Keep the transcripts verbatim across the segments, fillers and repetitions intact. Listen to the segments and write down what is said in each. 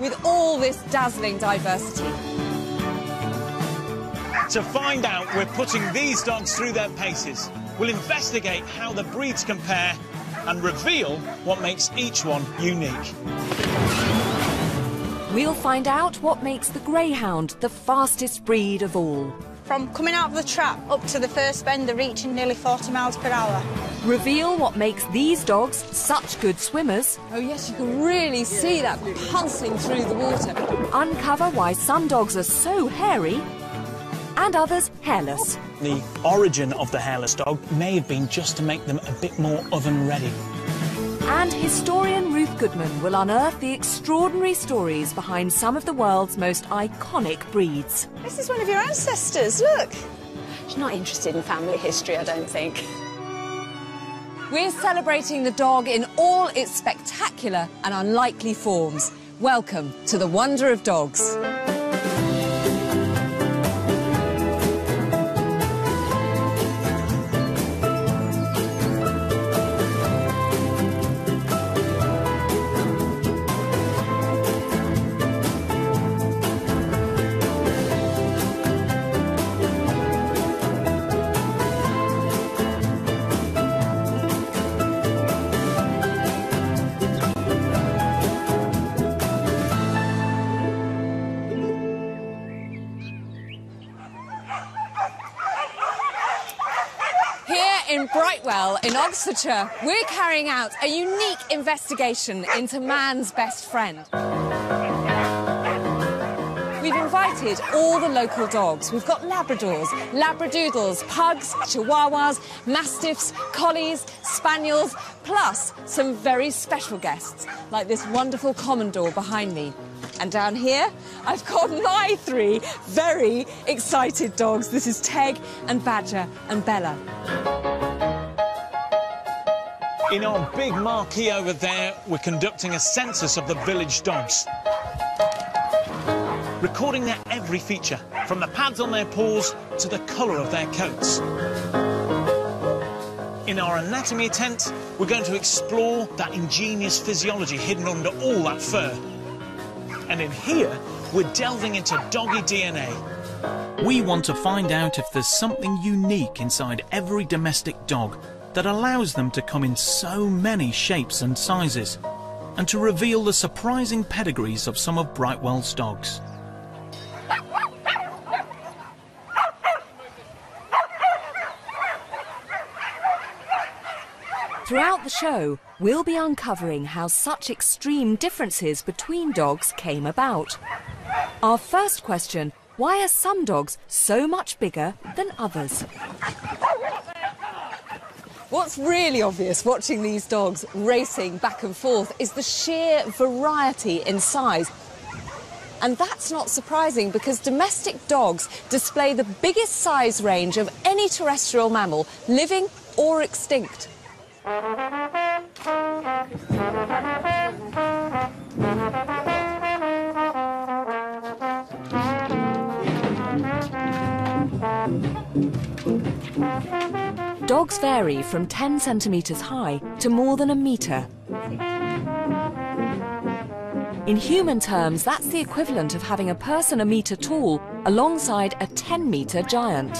with all this dazzling diversity. To find out, we're putting these dogs through their paces. We'll investigate how the breeds compare and reveal what makes each one unique. We'll find out what makes the greyhound the fastest breed of all. From coming out of the trap up to the first bend, they're reaching nearly forty miles per hour. Reveal what makes these dogs such good swimmers. Oh yes, you can really see that pulsing through the water. Uncover why some dogs are so hairy and others hairless. The origin of the hairless dog may have been just to make them a bit more oven-ready. And historian Ruth Goodman will unearth the extraordinary stories behind some of the world's most iconic breeds. This is one of your ancestors, look. She's not interested in family history, I don't think. We're celebrating the dog in all its spectacular and unlikely forms. Welcome to the wonder of dogs. In Brightwell, in Oxfordshire, we're carrying out a unique investigation into man's best friend. We've invited all the local dogs. We've got Labradors, Labradoodles, Pugs, Chihuahuas, Mastiffs, Collies, Spaniels, plus some very special guests, like this wonderful Commodore behind me. And down here, I've got my three very excited dogs. This is Teg and Badger and Bella. In our big marquee over there, we're conducting a census of the village dogs. Recording their every feature, from the pads on their paws to the colour of their coats. In our anatomy tent, we're going to explore that ingenious physiology hidden under all that fur. And in here, we're delving into doggy D N A. We want to find out if there's something unique inside every domestic dog that allows them to come in so many shapes and sizes, and to reveal the surprising pedigrees of some of Brightwell's dogs. Throughout the show, we'll be uncovering how such extreme differences between dogs came about. Our first question, why are some dogs so much bigger than others? What's really obvious watching these dogs racing back and forth is the sheer variety in size. And that's not surprising because domestic dogs display the biggest size range of any terrestrial mammal, living or extinct. Dogs vary from ten centimetres high to more than a metre. In human terms, that's the equivalent of having a person a metre tall alongside a ten metre giant.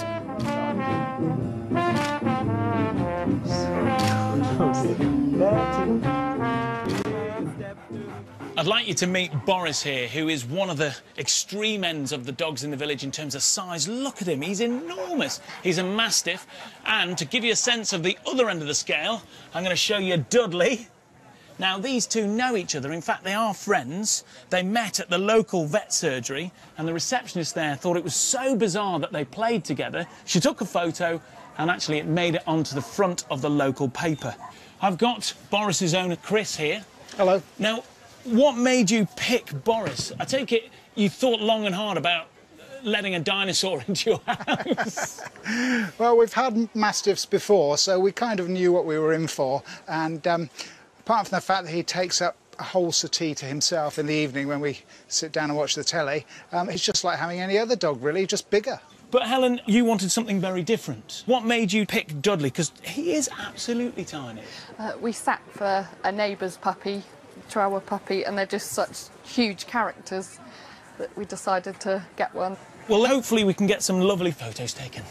I'd like you to meet Boris here, who is one of the extreme ends of the dogs in the village in terms of size. Look at him, he's enormous. He's a Mastiff. And to give you a sense of the other end of the scale, I'm going to show you Dudley. Now, these two know each other. In fact, they are friends. They met at the local vet surgery, and the receptionist there thought it was so bizarre that they played together. She took a photo, and actually it made it onto the front of the local paper. I've got Boris's owner, Chris, here. Hello. Now, what made you pick Boris? I take it you thought long and hard about letting a dinosaur into your house. Well, we've had Mastiffs before, so we kind of knew what we were in for. And um, apart from the fact that he takes up a whole settee to himself in the evening when we sit down and watch the telly, um, it's just like having any other dog, really, just bigger. But, Helen, you wanted something very different. What made you pick Dudley? Because he is absolutely tiny. Uh, we sat for a neighbour's puppy Chihuahua puppy, and they're just such huge characters that we decided to get one. Well, hopefully we can get some lovely photos taken.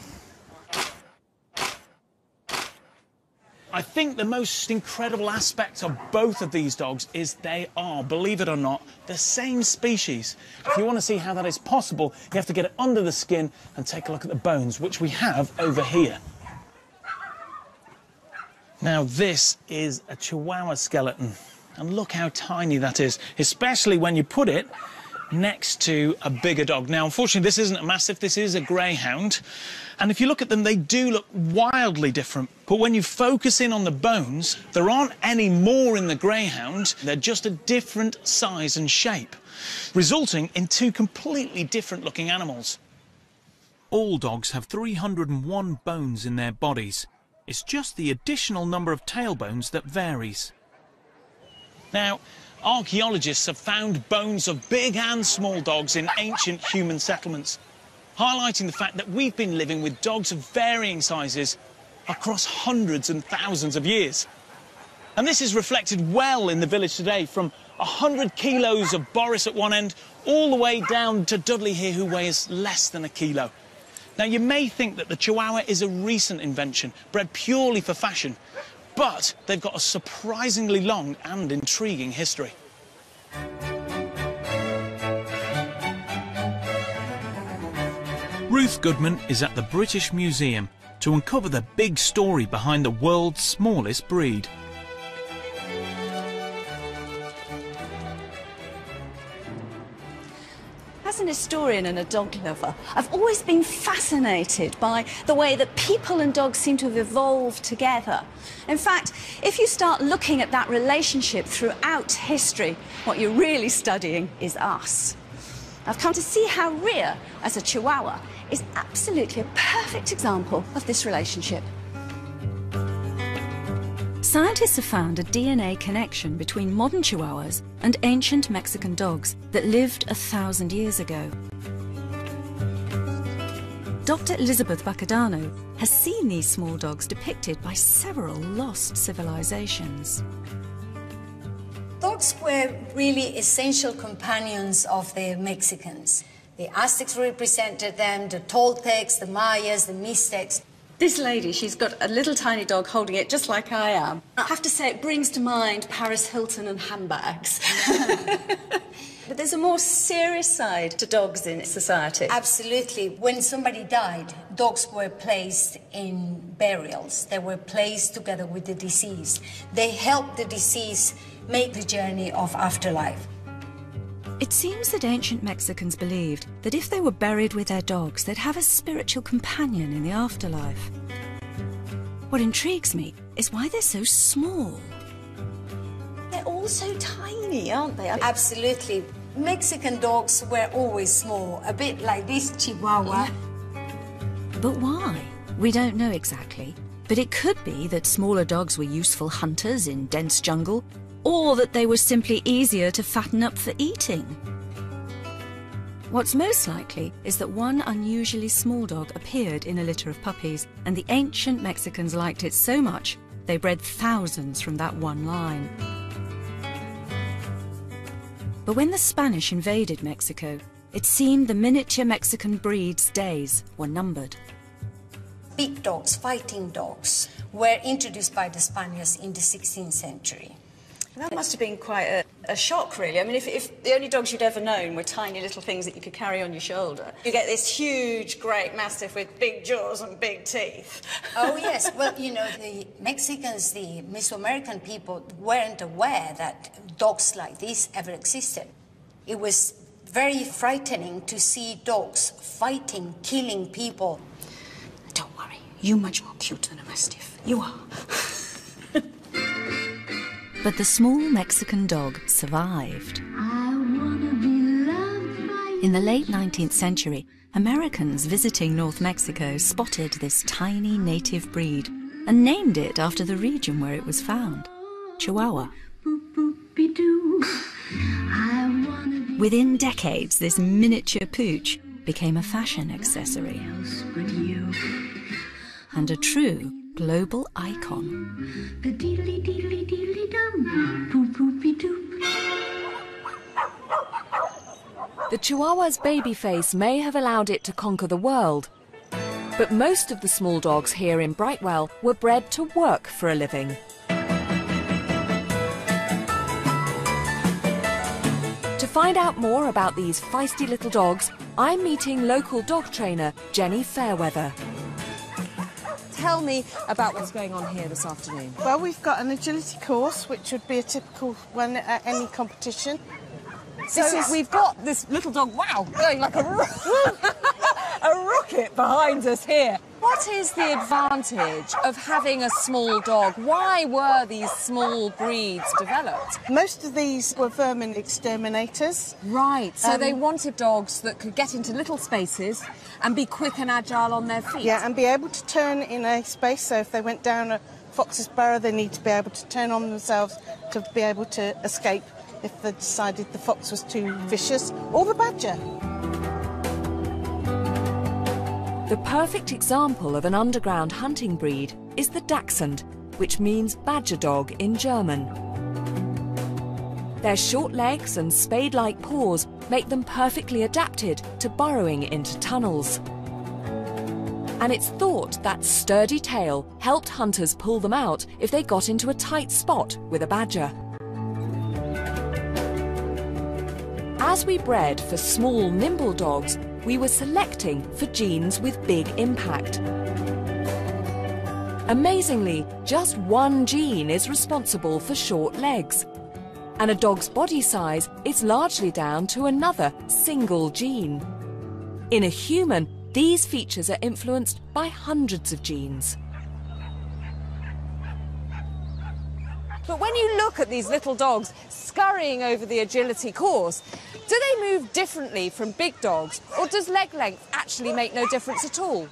I think the most incredible aspect of both of these dogs is they are, believe it or not, the same species. If you want to see how that is possible, you have to get it under the skin and take a look at the bones, which we have over here. Now, this is a Chihuahua skeleton, and look how tiny that is, especially when you put it next to a bigger dog. Now, unfortunately, this isn't a Mastiff, this is a Greyhound. And if you look at them, they do look wildly different. But when you focus in on the bones, there aren't any more in the Greyhound. They're just a different size and shape, resulting in two completely different looking animals. All dogs have three hundred and one bones in their bodies. It's just the additional number of tailbones that varies. Now, archaeologists have found bones of big and small dogs in ancient human settlements, highlighting the fact that we've been living with dogs of varying sizes across hundreds and thousands of years. And this is reflected well in the village today, from one hundred kilos of Boris at one end all the way down to Dudley here, who weighs less than a kilo. Now, you may think that the Chihuahua is a recent invention, bred purely for fashion, but they've got a surprisingly long and intriguing history. Ruth Goodman is at the British Museum to uncover the big story behind the world's smallest breed. As an historian and a dog lover, I've always been fascinated by the way that people and dogs seem to have evolved together. In fact, if you start looking at that relationship throughout history, what you're really studying is us. I've come to see how Rhea, as a Chihuahua, is absolutely a perfect example of this relationship. Scientists have found a D N A connection between modern Chihuahuas and ancient Mexican dogs that lived a thousand years ago. Doctor Elizabeth Baccadano has seen these small dogs depicted by several lost civilizations. Dogs were really essential companions of the Mexicans. The Aztecs represented them, the Toltecs, the Mayas, the Mixtecs. This lady, she's got a little tiny dog holding it just like I am. I have to say it brings to mind Paris Hilton and handbags. But there's a more serious side to dogs in society. Absolutely. When somebody died, dogs were placed in burials. They were placed together with the deceased. They helped the deceased make the journey of afterlife. It seems that ancient Mexicans believed that if they were buried with their dogs, they'd have a spiritual companion in the afterlife. What intrigues me is why they're so small. They're all so tiny, aren't they? Absolutely. Mexican dogs were always small, a bit like this Chihuahua. But why? We don't know exactly. But it could be that smaller dogs were useful hunters in dense jungle, or that they were simply easier to fatten up for eating. What's most likely is that one unusually small dog appeared in a litter of puppies, and the ancient Mexicans liked it so much they bred thousands from that one line. But when the Spanish invaded Mexico, it seemed the miniature Mexican breed's days were numbered. Big dogs, fighting dogs, were introduced by the Spaniards in the sixteenth century. That must have been quite a, a shock, really. I mean, if, if the only dogs you'd ever known were tiny little things that you could carry on your shoulder, you get this huge, great Mastiff with big jaws and big teeth. Oh, yes. Well, you know, the Mexicans, the Mesoamerican people, weren't aware that dogs like this ever existed. It was very frightening to see dogs fighting, killing people. Don't worry, you're much more cute than a Mastiff. You are. But the small Mexican dog survived. In the late nineteenth century, Americans visiting North Mexico spotted this tiny native breed and named it after the region where it was found, Chihuahua. Within decades, this miniature pooch became a fashion accessory and a true global icon. The Chihuahua's baby face may have allowed it to conquer the world, but most of the small dogs here in Brightwell were bred to work for a living. To find out more about these feisty little dogs, I'm meeting local dog trainer Jenny Fairweather. Tell me about what's going on here this afternoon. Well, we've got an agility course, which would be a typical one at any competition. So This is- we've got this little dog, wow, going like a, ro a rocket behind us here. What is the advantage of having a small dog? Why were these small breeds developed? Most of these were vermin exterminators. Right, so Um, they wanted dogs that could get into little spaces and be quick and agile on their feet. Yeah, and be able to turn in a space. So if they went down a fox's burrow, they need to be able to turn on themselves to be able to escape if they decided the fox was too vicious, or the badger. The perfect example of an underground hunting breed is the Dachshund, which means badger dog in German. Their short legs and spade-like paws make them perfectly adapted to burrowing into tunnels. And it's thought that sturdy tail helped hunters pull them out if they got into a tight spot with a badger. As we bred for small, nimble dogs, we were selecting for genes with big impact. Amazingly, just one gene is responsible for short legs. And a dog's body size is largely down to another single gene. In a human, these features are influenced by hundreds of genes. But when you look at these little dogs scurrying over the agility course, do they move differently from big dogs, or does leg length actually make no difference at all?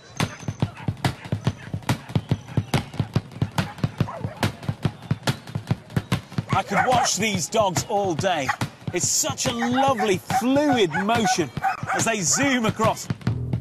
I could watch these dogs all day. It's such a lovely, fluid motion as they zoom across.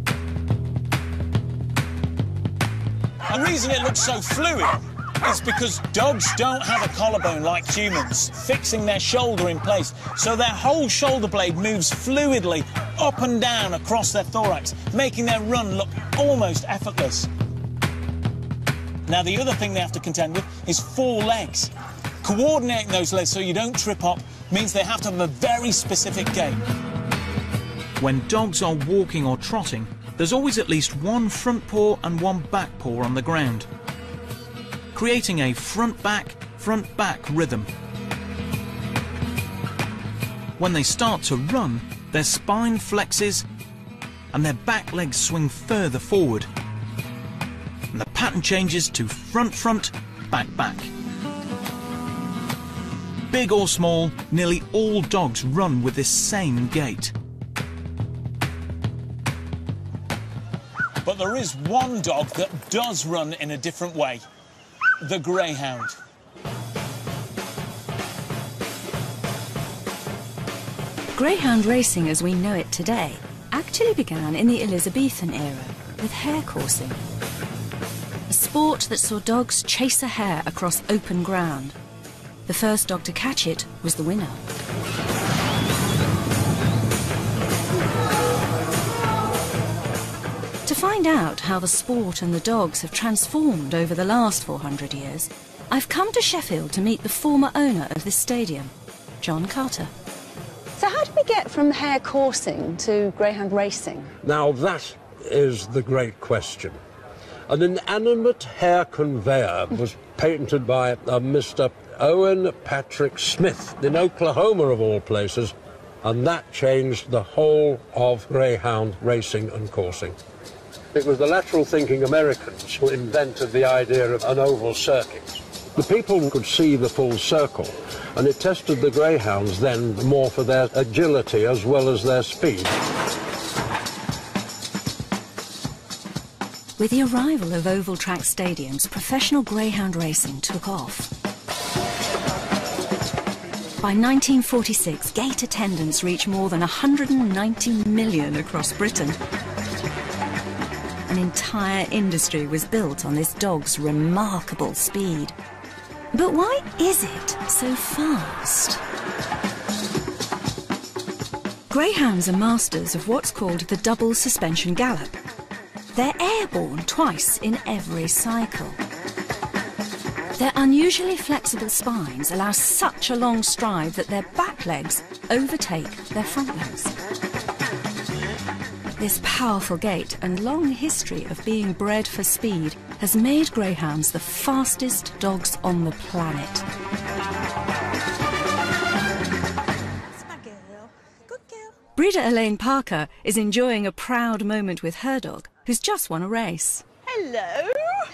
The reason it looks so fluid is because dogs don't have a collarbone like humans, fixing their shoulder in place, so their whole shoulder blade moves fluidly up and down across their thorax, making their run look almost effortless. Now, the other thing they have to contend with is four legs. Coordinating those legs so you don't trip up means they have to have a very specific gait. When dogs are walking or trotting, there's always at least one front paw and one back paw on the ground, creating a front-back, front-back rhythm. When they start to run, their spine flexes and their back legs swing further forward. And the pattern changes to front-front, back-back. Big or small, nearly all dogs run with this same gait. But there is one dog that does run in a different way. The greyhound. Greyhound racing as we know it today actually began in the Elizabethan era with hare coursing, a sport that saw dogs chase a hare across open ground. The first dog to catch it was the winner. To find out how the sport and the dogs have transformed over the last four hundred years, I've come to Sheffield to meet the former owner of this stadium, John Carter. So how did we get from hare coursing to greyhound racing? Now that is the great question. An inanimate hare conveyor was patented by a Mister Owen Patrick Smith in Oklahoma, of all places, and that changed the whole of greyhound racing and coursing. It was the lateral-thinking Americans who invented the idea of an oval circuit. The people could see the full circle, and it tested the greyhounds then more for their agility as well as their speed. With the arrival of oval track stadiums, professional greyhound racing took off. By nineteen forty-six, gate attendance reached more than one hundred ninety million across Britain. An entire industry was built on this dog's remarkable speed. But why is it so fast? Greyhounds are masters of what's called the double suspension gallop. They're airborne twice in every cycle. Their unusually flexible spines allow such a long stride that their back legs overtake their front legs. This powerful gait and long history of being bred for speed has made greyhounds the fastest dogs on the planet. Breeder Elaine Parker is enjoying a proud moment with her dog, who's just won a race. Hello.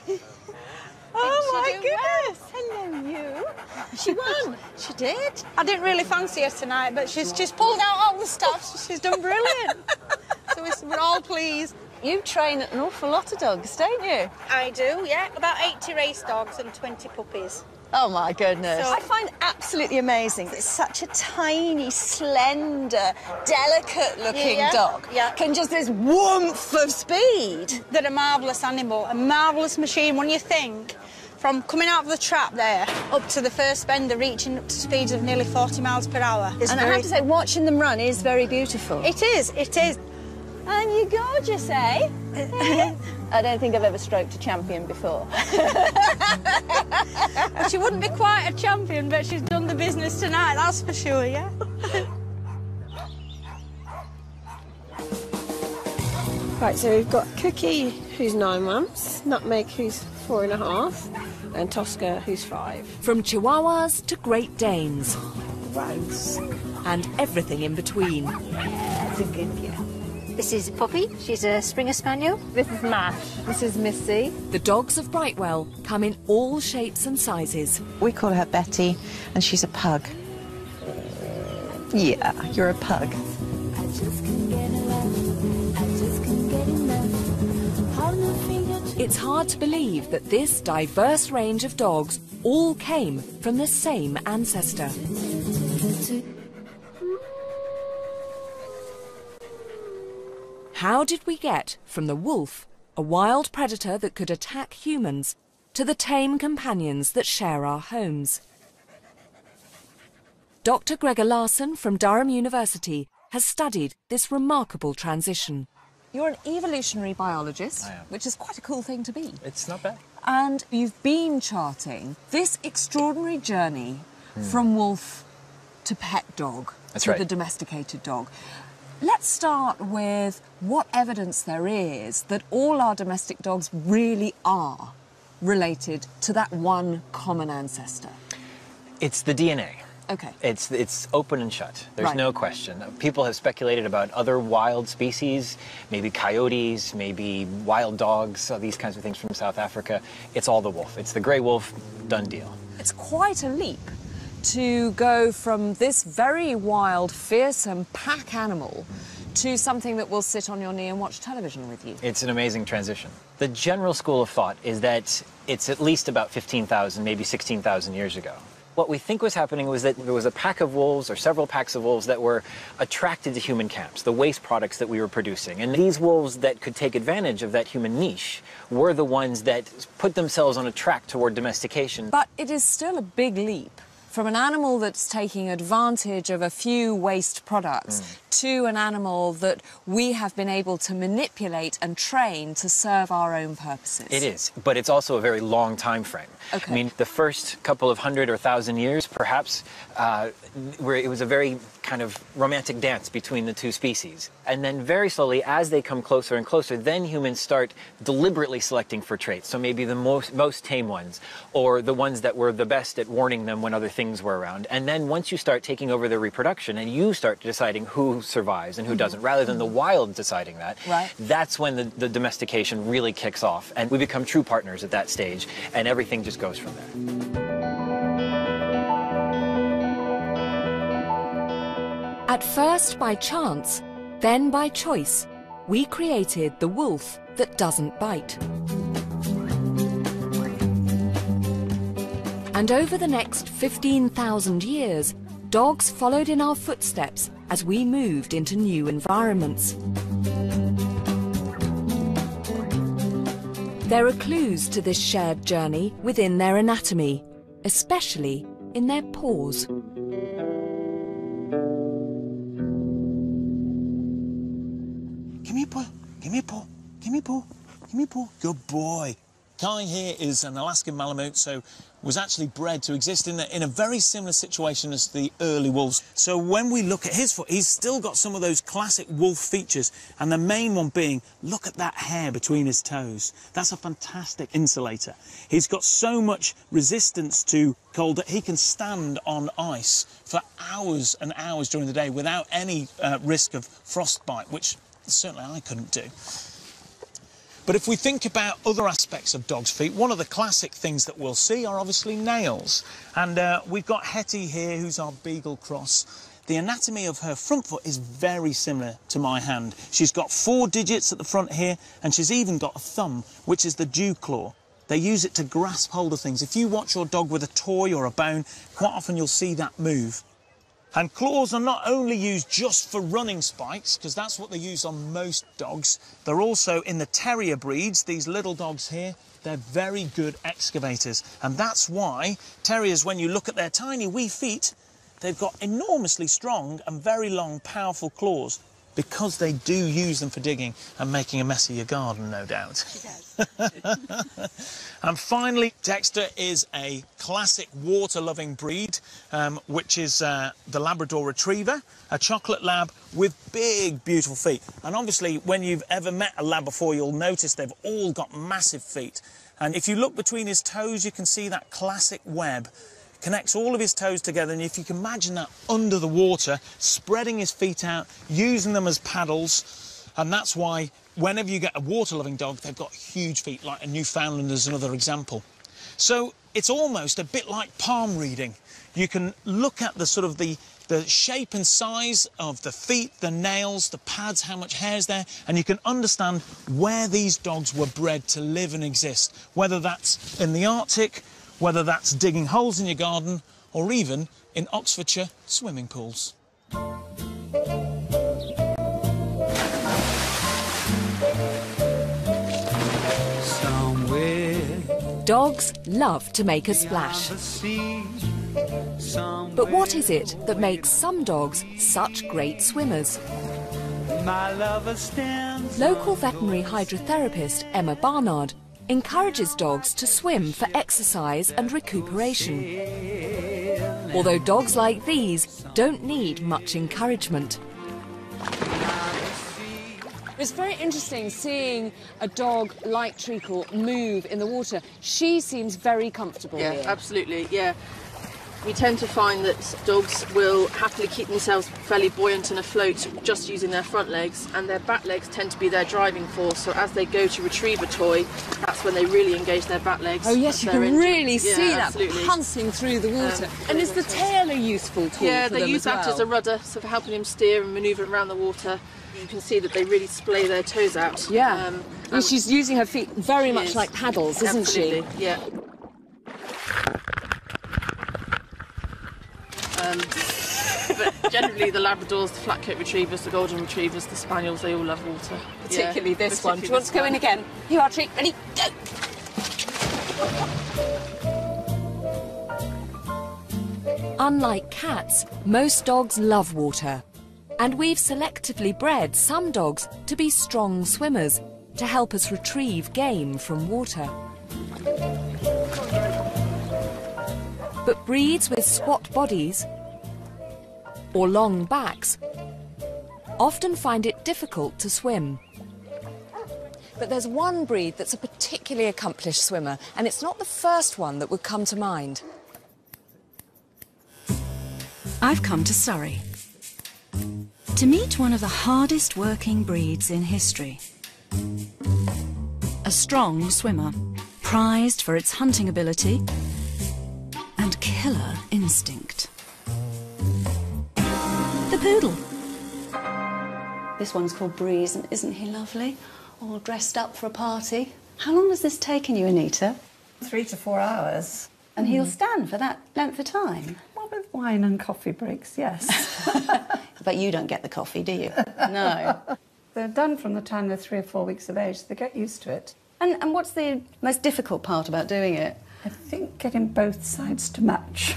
Oh my goodness! Hello, you. She won. She did. I didn't really fancy her tonight, but she's just pulled out all the stops. She's done brilliant. So we're all pleased. You train an awful lot of dogs, don't you? I do, yeah. About eighty race dogs and twenty puppies. Oh, my goodness. So, I find absolutely amazing that such a tiny, slender, delicate-looking yeah, dog yeah. can just this warmth of speed. They're a marvellous animal, a marvellous machine when you think from coming out of the trap there up to the first bend, they're reaching up to speeds of nearly forty miles per hour. It's and very... I have to say, watching them run is very beautiful. It is, it is. And you're gorgeous, eh? I don't think I've ever stroked a champion before. Well, she wouldn't be quite a champion, but she's done the business tonight, that's for sure, yeah? Right, so we've got Cookie, who's nine months, Nutmeg, who's four and a half, and Tosca, who's five. From Chihuahuas to Great Danes. Rose. And everything in between. That's a good girl. This is Poppy. She's a Springer Spaniel. This is Mash. This is Missy. The dogs of Brightwell come in all shapes and sizes. We call her Betty, and she's a pug. Yeah, you're a pug. It's hard to believe that this diverse range of dogs all came from the same ancestor. How did we get from the wolf, a wild predator that could attack humans, to the tame companions that share our homes? Doctor Gregor Larson from Durham University has studied this remarkable transition. You're an evolutionary biologist, which is quite a cool thing to be. It's not bad. And you've been charting this extraordinary journey Hmm. from wolf to pet dog, That's to right. the domesticated dog. Let's start with what evidence there is that all our domestic dogs really are related to that one common ancestor. It's the D N A. Okay. It's it's open and shut. There's Right. no question. People have speculated about other wild species, maybe coyotes, maybe wild dogs, uh, these kinds of things from South Africa. It's all the wolf. It's the grey wolf, done deal. It's quite a leap to go from this very wild, fearsome pack animal to something that will sit on your knee and watch television with you. It's an amazing transition. The general school of thought is that it's at least about fifteen thousand, maybe sixteen thousand years ago. What we think was happening was that there was a pack of wolves or several packs of wolves that were attracted to human camps, the waste products that we were producing. And these wolves that could take advantage of that human niche were the ones that put themselves on a track toward domestication. But it is still a big leap from an animal that's taking advantage of a few waste products mm. to an animal that we have been able to manipulate and train to serve our own purposes. It is, but it's also a very long time frame. Okay. I mean, the first couple of hundred or thousand years, perhaps, uh, where it was a very kind of romantic dance between the two species. And then very slowly, as they come closer and closer, then humans start deliberately selecting for traits. So maybe the most, most tame ones, or the ones that were the best at warning them when other things were around. And then once you start taking over their reproduction and you start deciding who survives and who doesn't, rather than the wild deciding that, right. that's when the, the domestication really kicks off. And we become true partners at that stage, and everything just goes from there. At first by chance, then by choice, we created the wolf that doesn't bite. And over the next fifteen thousand years, dogs followed in our footsteps as we moved into new environments. There are clues to this shared journey within their anatomy, especially in their paws. Give me a paw. Give me a paw. Give me a paw. Give me a paw. Good boy. Kai here is an Alaskan Malamute, so was actually bred to exist in a, in a very similar situation as the early wolves. So when we look at his foot, he's still got some of those classic wolf features, and the main one being, look at that hair between his toes. That's a fantastic insulator. He's got so much resistance to cold that he can stand on ice for hours and hours during the day without any uh, risk of frostbite, which certainly I couldn't do. But if we think about other aspects of dogs' feet, one of the classic things that we'll see are obviously nails. And uh, we've got Hetty here, who's our Beagle cross. The anatomy of her front foot is very similar to my hand. She's got four digits at the front here, and she's even got a thumb, which is the dew claw. They use it to grasp hold of things. If you watch your dog with a toy or a bone, quite often you'll see that move. And claws are not only used just for running spikes, because that's what they use on most dogs. They're also in the terrier breeds, these little dogs here, they're very good excavators. And that's why terriers, when you look at their tiny wee feet, they've got enormously strong and very long, powerful claws, because they do use them for digging and making a mess of your garden, no doubt. She does. And finally, Dexter is a classic water-loving breed, um, which is uh, the Labrador Retriever, a chocolate lab with big, beautiful feet. And obviously, when you've ever met a lab before, you'll notice they've all got massive feet. And if you look between his toes, you can see that classic web. Connects all of his toes together, and if you can imagine that under the water, spreading his feet out, using them as paddles, and that's why whenever you get a water-loving dog, they've got huge feet, like a Newfoundland is another example. So it's almost a bit like palm reading. You can look at the sort of the, the shape and size of the feet, the nails, the pads, how much hair is there, and you can understand where these dogs were bred to live and exist, whether that's in the Arctic, whether that's digging holes in your garden, or even in Oxfordshire swimming pools. Dogs love to make a splash. But what is it that makes some dogs such great swimmers? Local veterinary hydrotherapist Emma Barnard encourages dogs to swim for exercise and recuperation. Although dogs like these don't need much encouragement. It's very interesting seeing a dog like Treacle move in the water. She seems very comfortable yeah, here. Yeah, absolutely, yeah. We tend to find that dogs will happily keep themselves fairly buoyant and afloat just using their front legs, and their back legs tend to be their driving force. So as they go to retrieve a toy, that's when they really engage their back legs. Oh yes, you can engine. really yeah, see that absolutely. Pouncing through the water. Um, and is the tail a useful tool Yeah, for they them use as that well? as a rudder, so for helping him steer and manoeuvre around the water. You can see that they really splay their toes out. Yeah, um, and she's using her feet very much is. like paddles, isn't Absolutely, she? Yeah. Um, but generally the Labradors, the flat-coat Retrievers, the Golden Retrievers, the Spaniels, they all love water. Particularly yeah, this particularly one. Do you want to go in again? Here you are, Treat. Ready, go! Unlike cats, most dogs love water. And we've selectively bred some dogs to be strong swimmers to help us retrieve game from water. But breeds with squat bodies or long backs often find it difficult to swim. But there's one breed that's a particularly accomplished swimmer, and it's not the first one that would come to mind. I've come to Surrey to meet one of the hardest working breeds in history. A strong swimmer, prized for its hunting ability and killer instinct. The poodle. This one's called Breeze, and isn't he lovely? All dressed up for a party. How long has this taken you, Anita? Three to four hours. And he'll stand for that length of time? Well, with wine and coffee breaks, yes. But you don't get the coffee, do you? No. They're done from the time they're three or four weeks of age. They get used to it. And, and what's the most difficult part about doing it? I think getting both sides to match.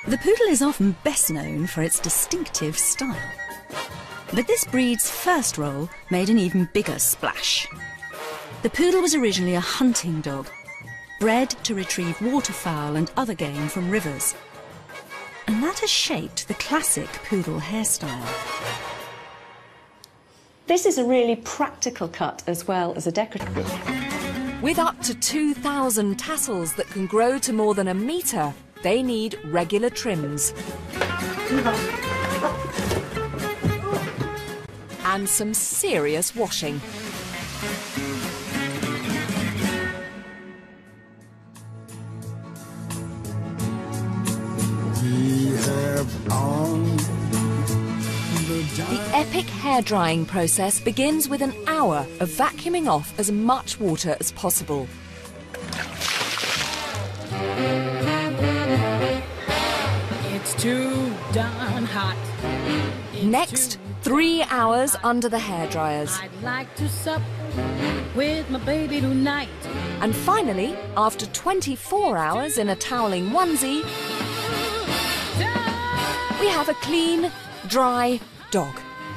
The poodle is often best known for its distinctive style. But this breed's first role made an even bigger splash. The poodle was originally a hunting dog, bred to retrieve waterfowl and other game from rivers. And that has shaped the classic poodle hairstyle. This is a really practical cut as well as a decorative. With up to two thousand tassels that can grow to more than a metre, they need regular trims. And some serious washing. We have on The epic hair drying process begins with an hour of vacuuming off as much water as possible. It's too darn hot. Next, three hours under the hair dryers. I'd like to sup with my baby tonight. And finally, after twenty-four hours in a toweling onesie, we have a clean, dry dog.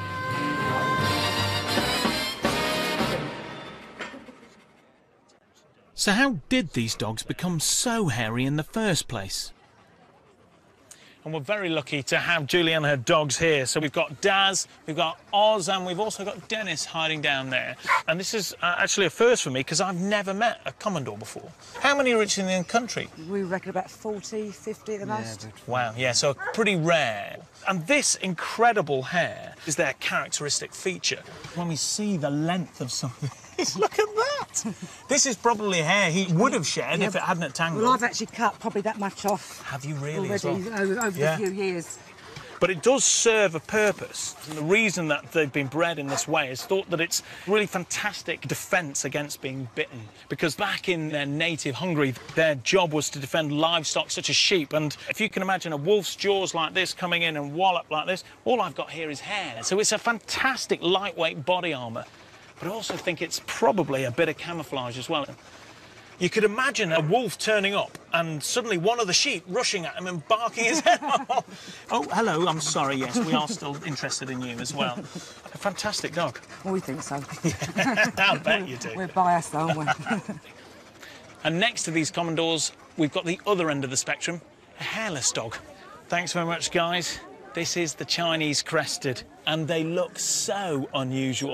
So how did these dogs become so hairy in the first place? And we're very lucky to have Julie and her dogs here. So we've got Daz, we've got Oz, and we've also got Dennis hiding down there. And this is uh, actually a first for me because I've never met a Commodore before. How many are actually in the country? We reckon about forty, fifty at the most. Wow, yeah, so pretty rare. And this incredible hair is their characteristic feature. When we see the length of something, look at that! This is probably hair he would have shed yeah. if it hadn't tangled. Well, I've actually cut probably that much off. Have you really? Already, as well? over, over yeah. a few years. But it does serve a purpose. And the reason that they've been bred in this way is thought that it's really fantastic defence against being bitten. Because back in their native Hungary, their job was to defend livestock such as sheep. And if you can imagine a wolf's jaws like this coming in and wallop like this, all I've got here is hair. So it's a fantastic lightweight body armour. But I also think it's probably a bit of camouflage as well. You could imagine a wolf turning up and suddenly one of the sheep rushing at him and barking his head off. Oh, hello, I'm sorry, yes, we are still interested in you as well. A fantastic dog. Well, we think so. Yeah, I bet you do. We're biased, aren't we? And next to these Commodores, we've got the other end of the spectrum, a hairless dog. Thanks very much, guys. This is the Chinese crested, and they look so unusual.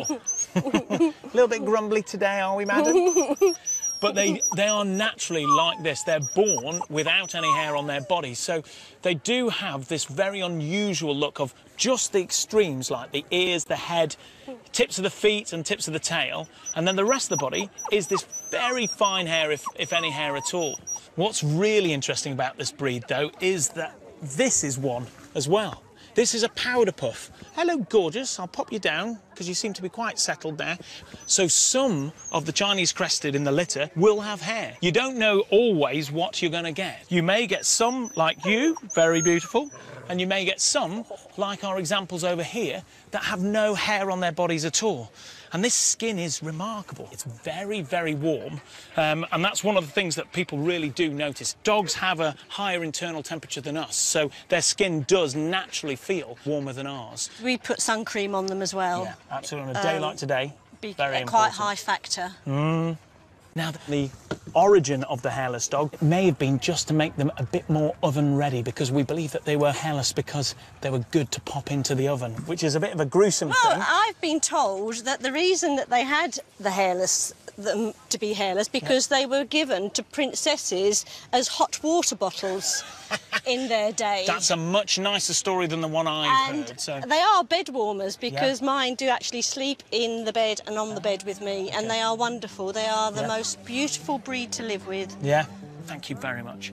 A little bit grumbly today, are we, madam? But they, they are naturally like this. They're born without any hair on their bodies. So they do have this very unusual look of just the extremes, like the ears, the head, tips of the feet and tips of the tail. And then the rest of the body is this very fine hair, if, if any hair at all. What's really interesting about this breed, though, is that this is one as well. This is a powder puff. Hello, gorgeous. I'll pop you down because you seem to be quite settled there. So some of the Chinese crested in the litter will have hair. You don't know always what you're going to get. You may get some like you, very beautiful, and you may get some, like our examples over here, that have no hair on their bodies at all. And this skin is remarkable. It's very, very warm, um, and that's one of the things that people really do notice. Dogs have a higher internal temperature than us, so their skin does naturally feel warmer than ours. We put sun cream on them as well. Yeah, absolutely. On a day um, like today, be very a quite important. high factor. Mm. Now, the origin of the hairless dog may have been just to make them a bit more oven-ready, because we believe that they were hairless because they were good to pop into the oven, which is a bit of a gruesome well, thing. I've been told that the reason that they had the hairless, them to be hairless, because yeah. they were given to princesses as hot water bottles in their day. That's a much nicer story than the one I've and heard. So. They are bed warmers, because yeah. mine do actually sleep in the bed and on the bed with me, and they are wonderful. They are the yeah. most beautiful breed to live with. Yeah, thank you very much.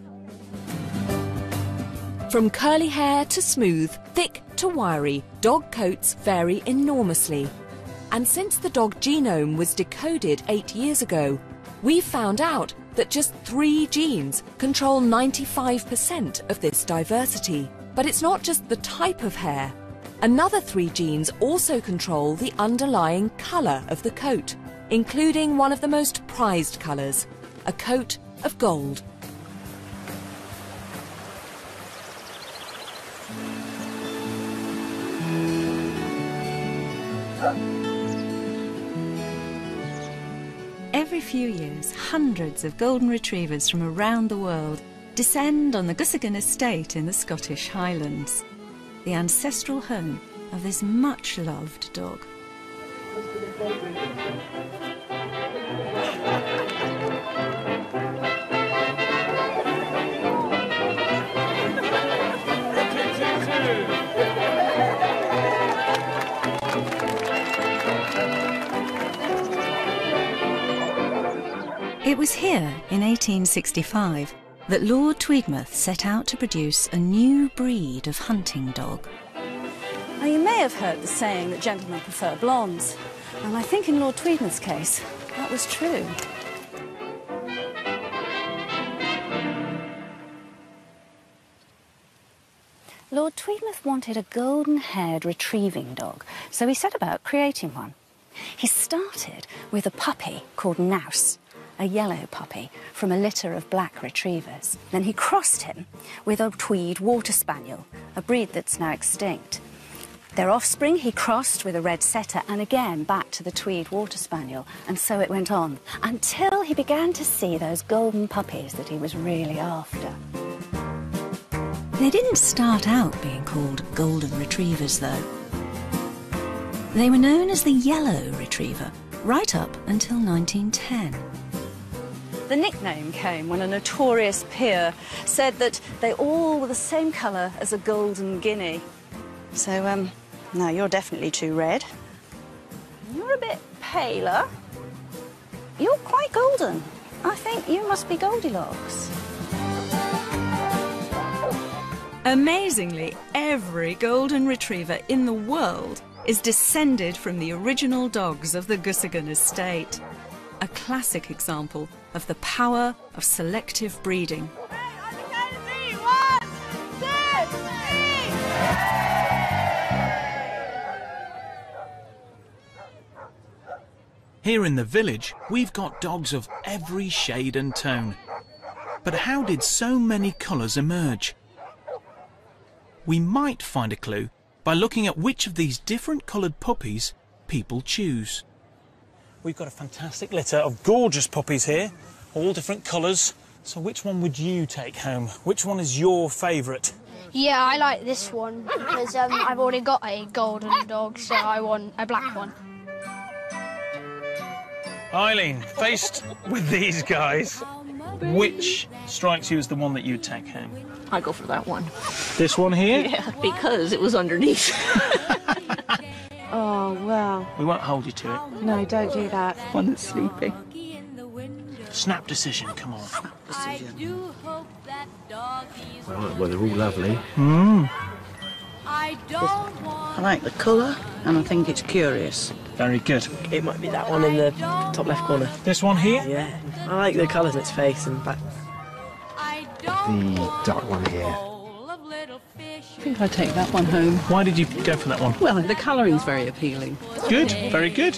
From curly hair to smooth, thick to wiry, dog coats vary enormously. And since the dog genome was decoded eight years ago, we found out that just three genes control ninety-five percent of this diversity. But it's not just the type of hair. Another three genes also control the underlying colour of the coat, including one of the most prized colours, a coat of gold. Every few years, hundreds of golden retrievers from around the world descend on the Gusigan estate in the Scottish Highlands, the ancestral home of this much-loved dog. It was here in eighteen sixty-five that Lord Tweedmouth set out to produce a new breed of hunting dog. Now, you may have heard the saying that gentlemen prefer blondes, and I think in Lord Tweedmouth's case, that was true. Lord Tweedmouth wanted a golden-haired retrieving dog, so he set about creating one. He started with a puppy called Nouse, a yellow puppy from a litter of black retrievers. Then he crossed him with a Tweed Water Spaniel, a breed that's now extinct. Their offspring he crossed with a red setter, and again back to the Tweed Water Spaniel, and so it went on, until he began to see those golden puppies that he was really after. They didn't start out being called golden retrievers, though. They were known as the yellow retriever, right up until nineteen ten. The nickname came when a notorious peer said that they all were the same colour as a golden guinea. So, um, no, you're definitely too red. You're a bit paler. You're quite golden. I think you must be Goldilocks. Amazingly, every golden retriever in the world is descended from the original dogs of the Gusigan estate. A classic example of the power of selective breeding. Here in the village, we've got dogs of every shade and tone. But how did so many colours emerge? We might find a clue by looking at which of these different coloured puppies people choose. We've got a fantastic litter of gorgeous puppies here, all different colours. So which one would you take home? Which one is your favourite? Yeah, I like this one because um, I've already got a golden dog, so I want a black one. Eileen, faced with these guys, which strikes you as the one that you'd take home? I go for that one. This one here? Yeah, because it was underneath. Oh, well. We won't hold you to it. No, don't do that. One that's sleeping. Snap decision, come on. I hope that Right, well, they're all lovely. Mm. I don't want I like the colour, and I think it's curious. Very good. It might be that one in the top left corner. This one here? Yeah. I like the colours in its face and back. The dark one here. I think I take that one home. Why did you go for that one? Well, the colouring's very appealing. Good, very good.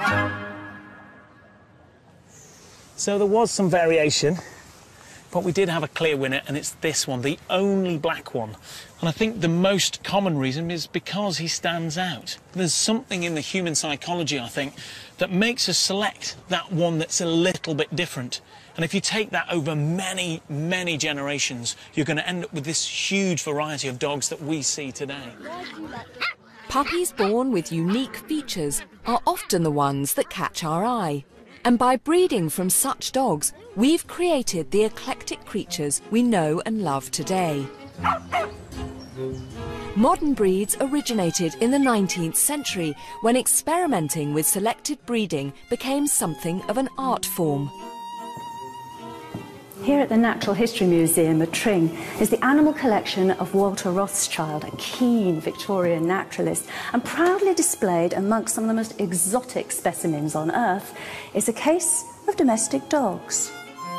So there was some variation, but we did have a clear winner, and it's this one, the only black one. And I think the most common reason is because he stands out. There's something in the human psychology, I think, that makes us select that one that's a little bit different. And if you take that over many, many generations, you're going to end up with this huge variety of dogs that we see today. Puppies born with unique features are often the ones that catch our eye. And by breeding from such dogs, we've created the eclectic creatures we know and love today. Modern breeds originated in the nineteenth century when experimenting with selective breeding became something of an art form. Here at the Natural History Museum at Tring is the animal collection of Walter Rothschild, a keen Victorian naturalist, and proudly displayed amongst some of the most exotic specimens on Earth is a case of domestic dogs.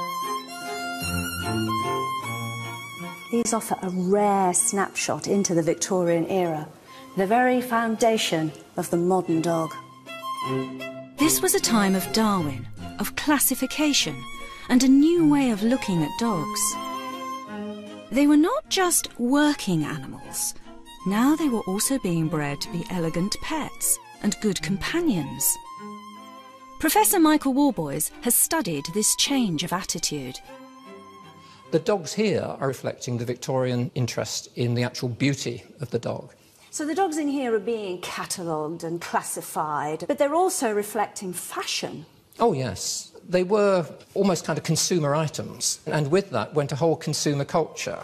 These offer a rare snapshot into the Victorian era, the very foundation of the modern dog. This was a time of Darwin, of classification, and a new way of looking at dogs. They were not just working animals. Now they were also being bred to be elegant pets, and good companions. Professor Michael Warboys has studied this change of attitude. The dogs here are reflecting the Victorian interest in the actual beauty of the dog. So the dogs in here are being catalogued and classified, but they're also reflecting fashion. Oh, yes. They were almost kind of consumer items, and with that went a whole consumer culture.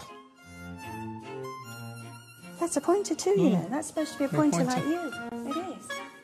That's a pointer too, you Mm. know. That's supposed to be a Very pointer, pointy. like you. It is.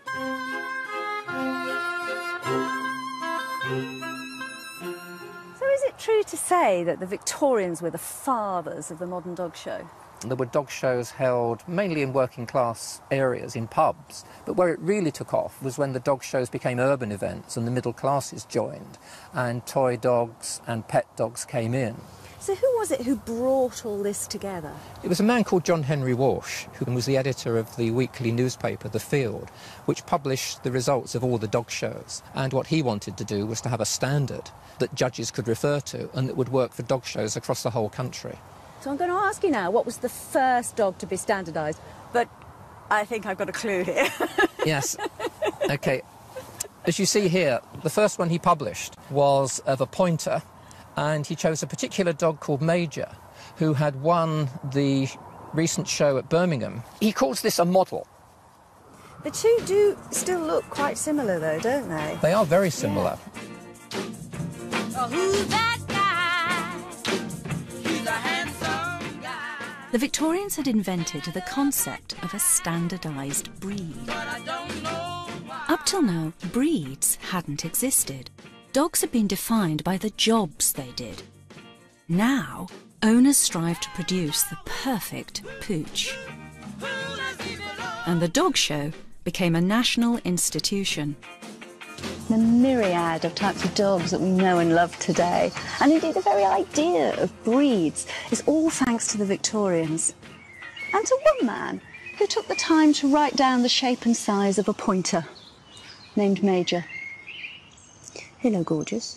So is it true to say that the Victorians were the fathers of the modern dog show? There were dog shows held mainly in working class areas, in pubs, but where it really took off was when the dog shows became urban events and the middle classes joined, and toy dogs and pet dogs came in. So who was it who brought all this together? It was a man called John Henry Walsh, who was the editor of the weekly newspaper The Field, which published the results of all the dog shows. And what he wanted to do was to have a standard that judges could refer to and that would work for dog shows across the whole country. So I'm going to ask you now, what was the first dog to be standardised? But I think I've got a clue here. Yes. OK. As you see here, the first one he published was of a pointer, and he chose a particular dog called Major, who had won the recent show at Birmingham. He calls this a model. The two do still look quite similar, though, don't they? They are very similar. Oh, who's that guy? He's a handsome guy. The Victorians had invented the concept of a standardised breed. Up till now, breeds hadn't existed. Dogs had been defined by the jobs they did. Now, owners strive to produce the perfect pooch. And the dog show became a national institution. The myriad of types of dogs that we know and love today, and indeed the very idea of breeds, is all thanks to the Victorians. And to one man who took the time to write down the shape and size of a pointer, named Major. Hello, gorgeous.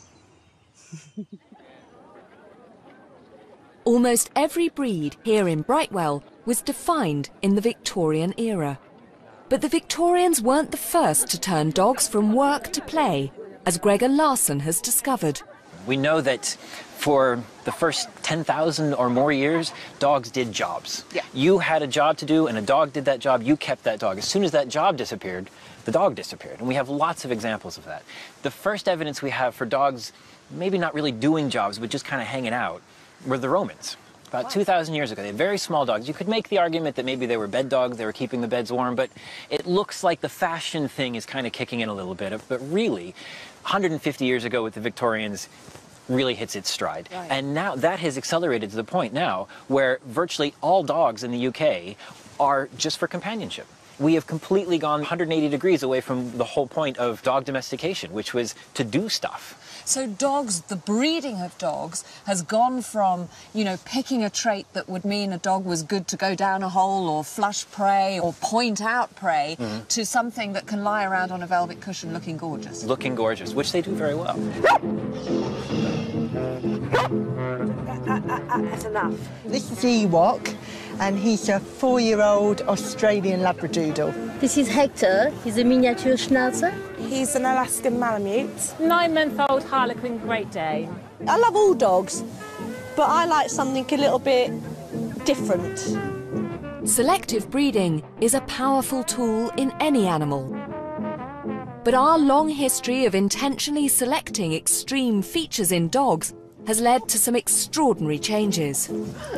Almost every breed here in Brightwell was defined in the Victorian era. But the Victorians weren't the first to turn dogs from work to play, as Gregor Larson has discovered. We know that for the first ten thousand or more years, dogs did jobs. Yeah. You had a job to do, and a dog did that job. You kept that dog. As soon as that job disappeared, the dog disappeared. And we have lots of examples of that. The first evidence we have for dogs maybe not really doing jobs, but just kind of hanging out, were the Romans. About two thousand years ago, they had very small dogs. You could make the argument that maybe they were bed dogs, they were keeping the beds warm, but it looks like the fashion thing is kind of kicking in a little bit. But really, one hundred fifty years ago with the Victorians, really hits its stride. Right. And now that has accelerated to the point now where virtually all dogs in the U K are just for companionship. We have completely gone one hundred eighty degrees away from the whole point of dog domestication, which was to do stuff. So dogs, the breeding of dogs has gone from, you know, picking a trait that would mean a dog was good to go down a hole or flush prey or point out prey mm-hmm. to something that can lie around on a velvet cushion looking gorgeous. Looking gorgeous, which they do very well. That's enough. This is Ewok, and he's a four-year-old Australian Labradoodle. This is Hector. He's a miniature Schnauzer. He's an Alaskan Malamute. Nine-month-old Harlequin Great Dane. I love all dogs, but I like something a little bit different. Selective breeding is a powerful tool in any animal. But our long history of intentionally selecting extreme features in dogs has led to some extraordinary changes.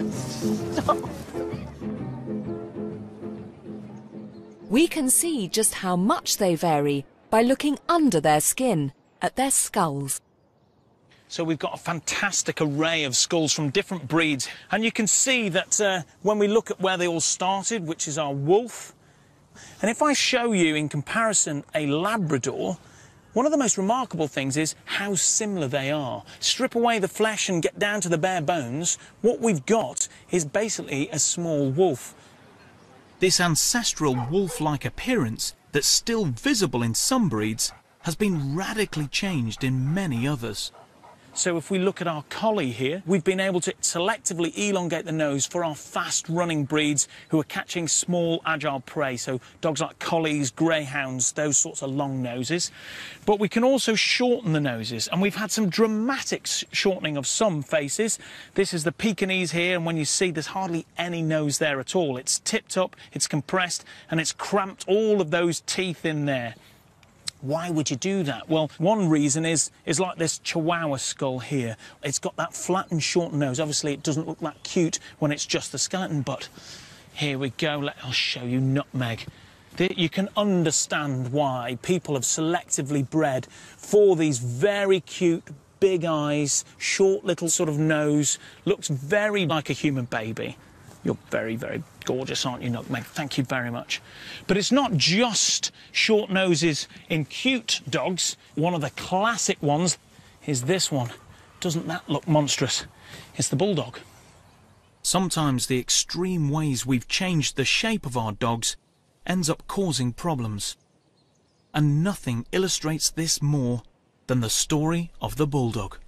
We can see just how much they vary by looking under their skin, at their skulls. So we've got a fantastic array of skulls from different breeds, and you can see that uh, when we look at where they all started, which is our wolf, and if I show you in comparison a Labrador, one of the most remarkable things is how similar they are. Strip away the flesh and get down to the bare bones, what we've got is basically a small wolf. This ancestral wolf-like appearance that's still visible in some breeds has been radically changed in many others. So if we look at our collie here, we've been able to selectively elongate the nose for our fast-running breeds who are catching small, agile prey, so dogs like collies, greyhounds, those sorts of long noses. But we can also shorten the noses, and we've had some dramatic shortening of some faces. This is the Pekingese here, and when you see there's hardly any nose there at all. It's tipped up, it's compressed, and it's cramped all of those teeth in there. Why would you do that? Well, one reason is, is like this Chihuahua skull here. It's got that flat and short nose. Obviously, it doesn't look that cute when it's just the skeleton, but here we go. Let, I'll show you Nutmeg. You can understand why people have selectively bred for these very cute, big eyes, short little sort of nose, looks very like a human baby. You're very, very gorgeous, aren't you, Nutmeg? Thank you very much. But it's not just short noses in cute dogs. One of the classic ones is this one. Doesn't that look monstrous? It's the Bulldog. Sometimes the extreme ways we've changed the shape of our dogs ends up causing problems. And nothing illustrates this more than the story of the Bulldog.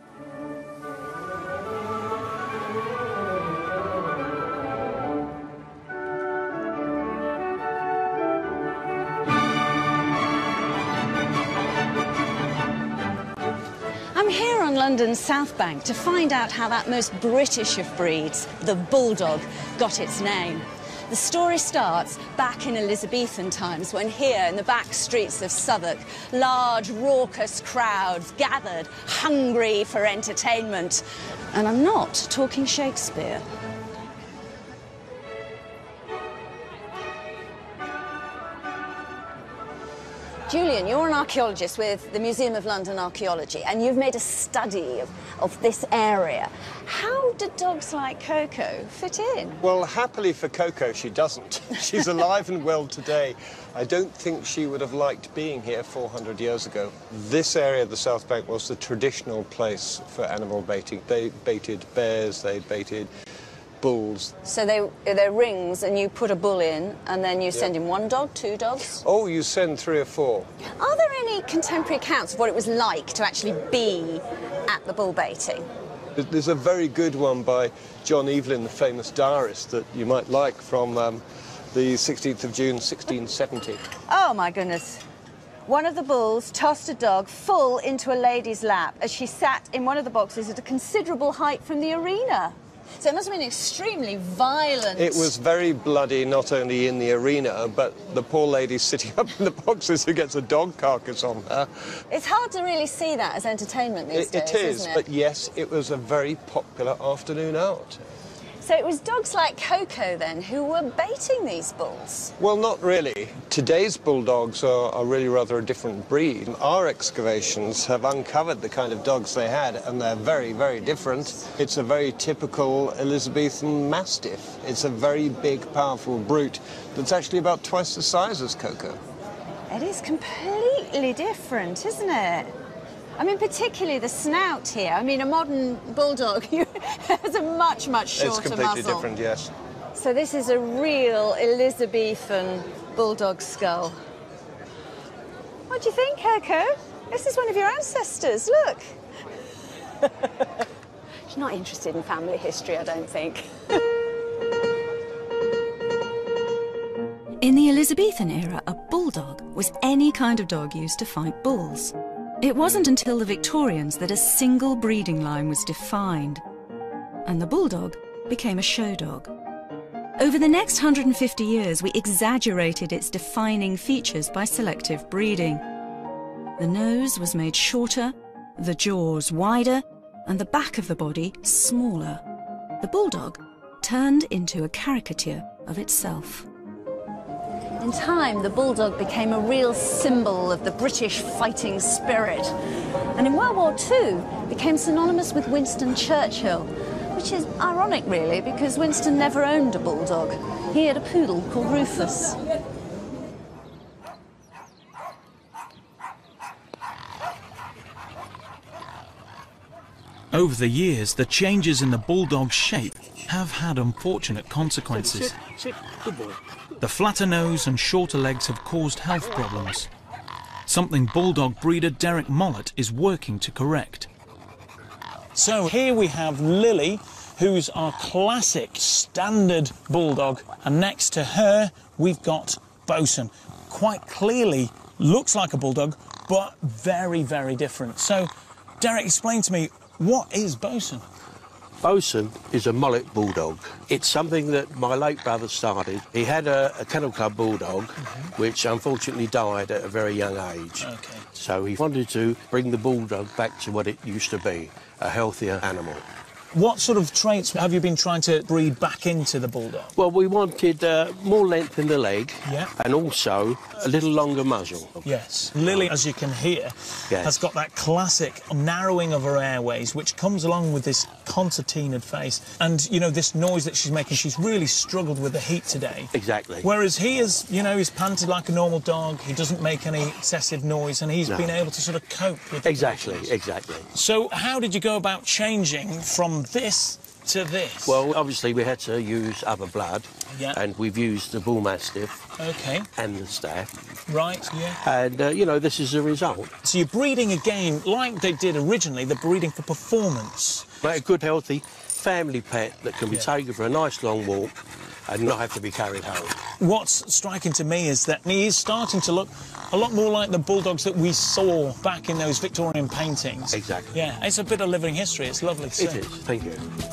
I'm here on London's South Bank to find out how that most British of breeds, the Bulldog, got its name. The story starts back in Elizabethan times when here in the back streets of Southwark, large, raucous crowds gathered, hungry for entertainment. And I'm not talking Shakespeare. Julian, you're an archaeologist with the Museum of London Archaeology, and you've made a study of, of this area. How do dogs like Coco fit in? Well, happily for Coco, she doesn't. She's alive and well today. I don't think she would have liked being here four hundred years ago. This area of the South Bank was the traditional place for animal baiting. They baited bears, they baited bulls. So they, they're rings, and you put a bull in, and then you send Yeah. in one dog, two dogs? Oh, you send three or four. Are there any contemporary accounts of what it was like to actually be at the bull baiting? There's a very good one by John Evelyn, the famous diarist, that you might like, from um, the sixteenth of June, sixteen seventy. Oh, my goodness. One of the bulls tossed a dog full into a lady's lap as she sat in one of the boxes at a considerable height from the arena. So it must have been extremely violent. It was very bloody, not only in the arena, but the poor lady sitting up in the boxes who gets a dog carcass on her. It's hard to really see that as entertainment these It, days, it is, isn't it? but yes, it was a very popular afternoon out. So it was dogs like Coco, then, who were baiting these bulls? Well, not really. Today's bulldogs are, are really rather a different breed. Our excavations have uncovered the kind of dogs they had, and they're very, very different. It's a very typical Elizabethan Mastiff. It's a very big, powerful brute that's actually about twice the size as Coco. It is completely different, isn't it? I mean, particularly the snout here. I mean, a modern bulldog has a much, much shorter muzzle. It's completely different, yes. So this is a real Elizabethan bulldog skull. What do you think, Coco? This is one of your ancestors, look. She's not interested in family history, I don't think. In the Elizabethan era, a bulldog was any kind of dog used to fight bulls. It wasn't until the Victorians that a single breeding line was defined, and the bulldog became a show dog. Over the next one hundred fifty years, we exaggerated its defining features by selective breeding. The nose was made shorter, the jaws wider, and the back of the body smaller. The bulldog turned into a caricature of itself. In time, the bulldog became a real symbol of the British fighting spirit. And in World War Two, became synonymous with Winston Churchill, which is ironic, really, because Winston never owned a bulldog. He had a poodle called Rufus. Over the years, the changes in the bulldog's shape have had unfortunate consequences. Sit, sit. Good boy. The flatter nose and shorter legs have caused health problems, something bulldog breeder Derek Mollett is working to correct. So here we have Lily, who's our classic standard bulldog, and next to her we've got Bosun. Quite clearly looks like a bulldog, but very, very different. So, Derek, explain to me, what is Bosun? Bosun is a mullet bulldog. It's something that my late brother started. He had a, a kennel club bulldog, mm-hmm. which unfortunately died at a very young age. Okay. So he wanted to bring the bulldog back to what it used to be, a healthier animal. What sort of traits have you been trying to breed back into the bulldog? Well, we wanted uh, more length in the leg, yeah. and also a little longer muzzle. Yes. Lily, as you can hear, yes. has got that classic narrowing of her airways, which comes along with this concertinaed face. And, you know, this noise that she's making, she's really struggled with the heat today. Exactly. Whereas he is, you know, he's panted like a normal dog, he doesn't make any excessive noise, and he's no. been able to sort of cope with the Exactly, conditions. exactly. So how did you go about changing from this to this? Well, obviously we had to use other blood, yeah. and we've used the bull mastiff, okay, and the staff, right, yeah, and uh, you know, this is the result. So you're breeding again, like they did originally. They're breeding for performance. Like a good, healthy family pet that can be yeah. taken for a nice long walk and not have to be carried home. What's striking to me is that he is starting to look a lot more like the bulldogs that we saw back in those Victorian paintings. Exactly. Yeah, it's a bit of living history. It's lovely to see. It is. Thank you.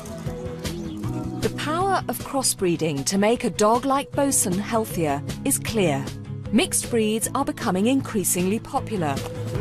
The power of crossbreeding to make a dog like Bosun healthier is clear. Mixed breeds are becoming increasingly popular.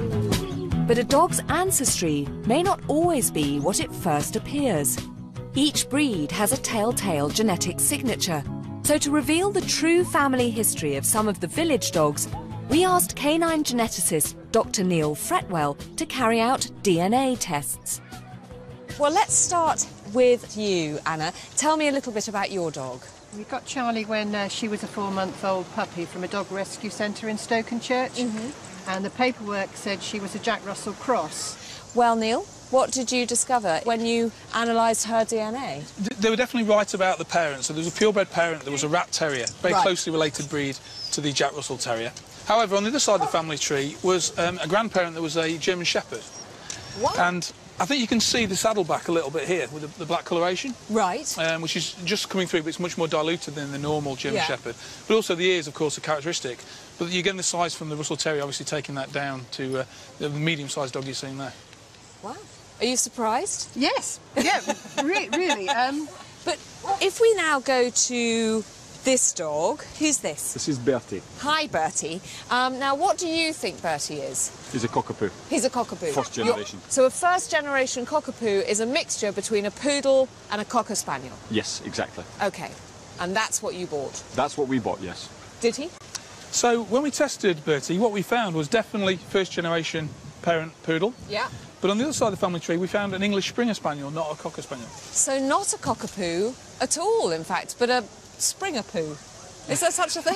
But a dog's ancestry may not always be what it first appears. Each breed has a telltale genetic signature. So to reveal the true family history of some of the village dogs, we asked canine geneticist Doctor Neil Fretwell to carry out D N A tests. Well, let's start with you, Anna. Tell me a little bit about your dog. We got Charlie when uh, she was a four-month-old puppy from a dog rescue centre in Stokenchurch, mm-hmm. and the paperwork said she was a Jack Russell cross. Well, Neil, what did you discover when you analysed her D N A? They were definitely right about the parents. So there was a purebred parent, there was a rat terrier, very right. closely related breed to the Jack Russell Terrier. However, on the other side of the family tree was um, a grandparent that was a German Shepherd. What? And I think you can see the saddleback a little bit here with the, the black coloration. Right. Um, which is just coming through, but it's much more diluted than the normal German yeah. Shepherd. But also the ears, of course, are characteristic. But you're getting the size from the Russell Terrier, obviously taking that down to uh, the medium-sized dog you're seeing there. Wow. Are you surprised? Yes. Yeah, re really. Um, but if we now go to this dog, who's this? This is Bertie. Hi, Bertie. Um, now, what do you think Bertie is? He's a cockapoo. He's a cockapoo. First generation. You're, so a first-generation cockapoo is a mixture between a poodle and a cocker spaniel? Yes, exactly. OK. And that's what you bought? That's what we bought, yes. Did he? So when we tested Bertie, what we found was definitely first-generation parent poodle. Yeah. But on the other side of the family tree, we found an English Springer Spaniel, not a Cocker Spaniel. So not a cockapoo at all, in fact, but a Springer poo. Is there such a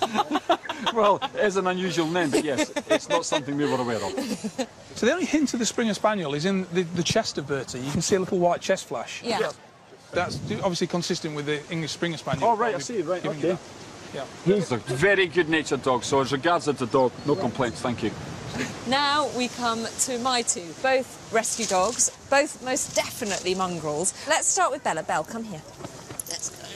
thing? Well, it's an unusual name, but yes, it's not something we were aware of. So the only hint of the Springer Spaniel is in the, the chest of Bertie. You can see a little white chest flash. Yeah. yeah. That's obviously consistent with the English Springer Spaniel. Oh, right, I see, right, okay. Yeah. He's a very good-natured dog, so as regards to the dog, no complaints, thank you. Now we come to my two, both rescue dogs, both most definitely mongrels. Let's start with Bella. Belle, come here. Let's go.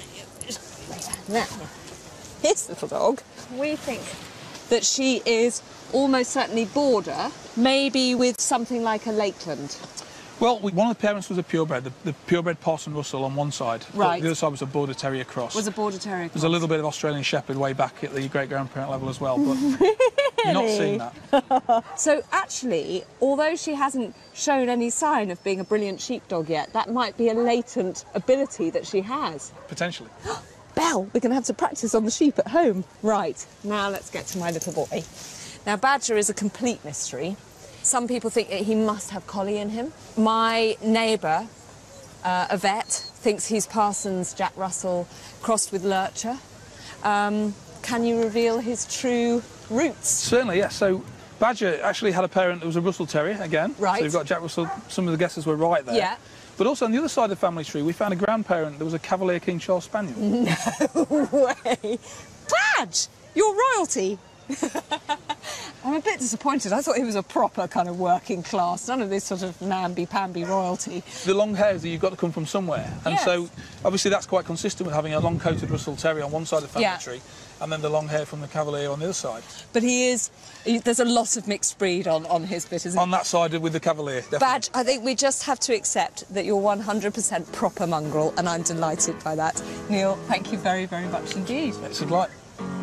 Now, this little dog, we think that she is almost certainly border, maybe with something like a Lakeland. Well, we, one of the parents was a purebred, the, the purebred Parson Russell on one side. Right. The other side was a Border Terrier cross. Was a Border Terrier cross. There's a little bit of Australian Shepherd way back at the great-grandparent level as well, but you're not seeing that. So actually, although she hasn't shown any sign of being a brilliant sheepdog yet, that might be a latent ability that she has. Potentially. Belle, we're going to have to practice on the sheep at home. Right, now let's get to my little boy. Now, Badger is a complete mystery. Some people think that he must have collie in him. My neighbour, uh, a vet, thinks he's Parsons Jack Russell crossed with Lurcher. Um, can you reveal his true roots? Certainly, yes. So Badger actually had a parent that was a Russell Terrier, again. Right. So you've got Jack Russell. Some of the guesses were right there. Yeah. But also on the other side of the family tree, we found a grandparent that was a Cavalier King Charles Spaniel. No way. Badge, you're royalty. I'm a bit disappointed. I thought he was a proper kind of working class, none of this sort of namby-pamby royalty. The long hairs, you've got to come from somewhere. And Yes. so, obviously, that's quite consistent with having a long-coated Russell Terrier on one side of the family Yeah. tree and then the long hair from the Cavalier on the other side. But he is... He, there's a lot of mixed breed on, on his bit, isn't On there? that side with the Cavalier, definitely. Badge, I think we just have to accept that you're one hundred percent proper mongrel, and I'm delighted by that. Neil, thank you very, very much indeed. It's a delight.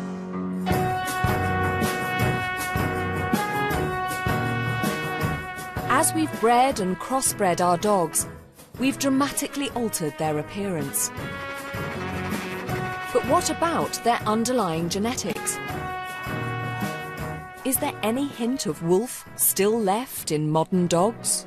As we've bred and crossbred our dogs, we've dramatically altered their appearance. But what about their underlying genetics? Is there any hint of wolf still left in modern dogs?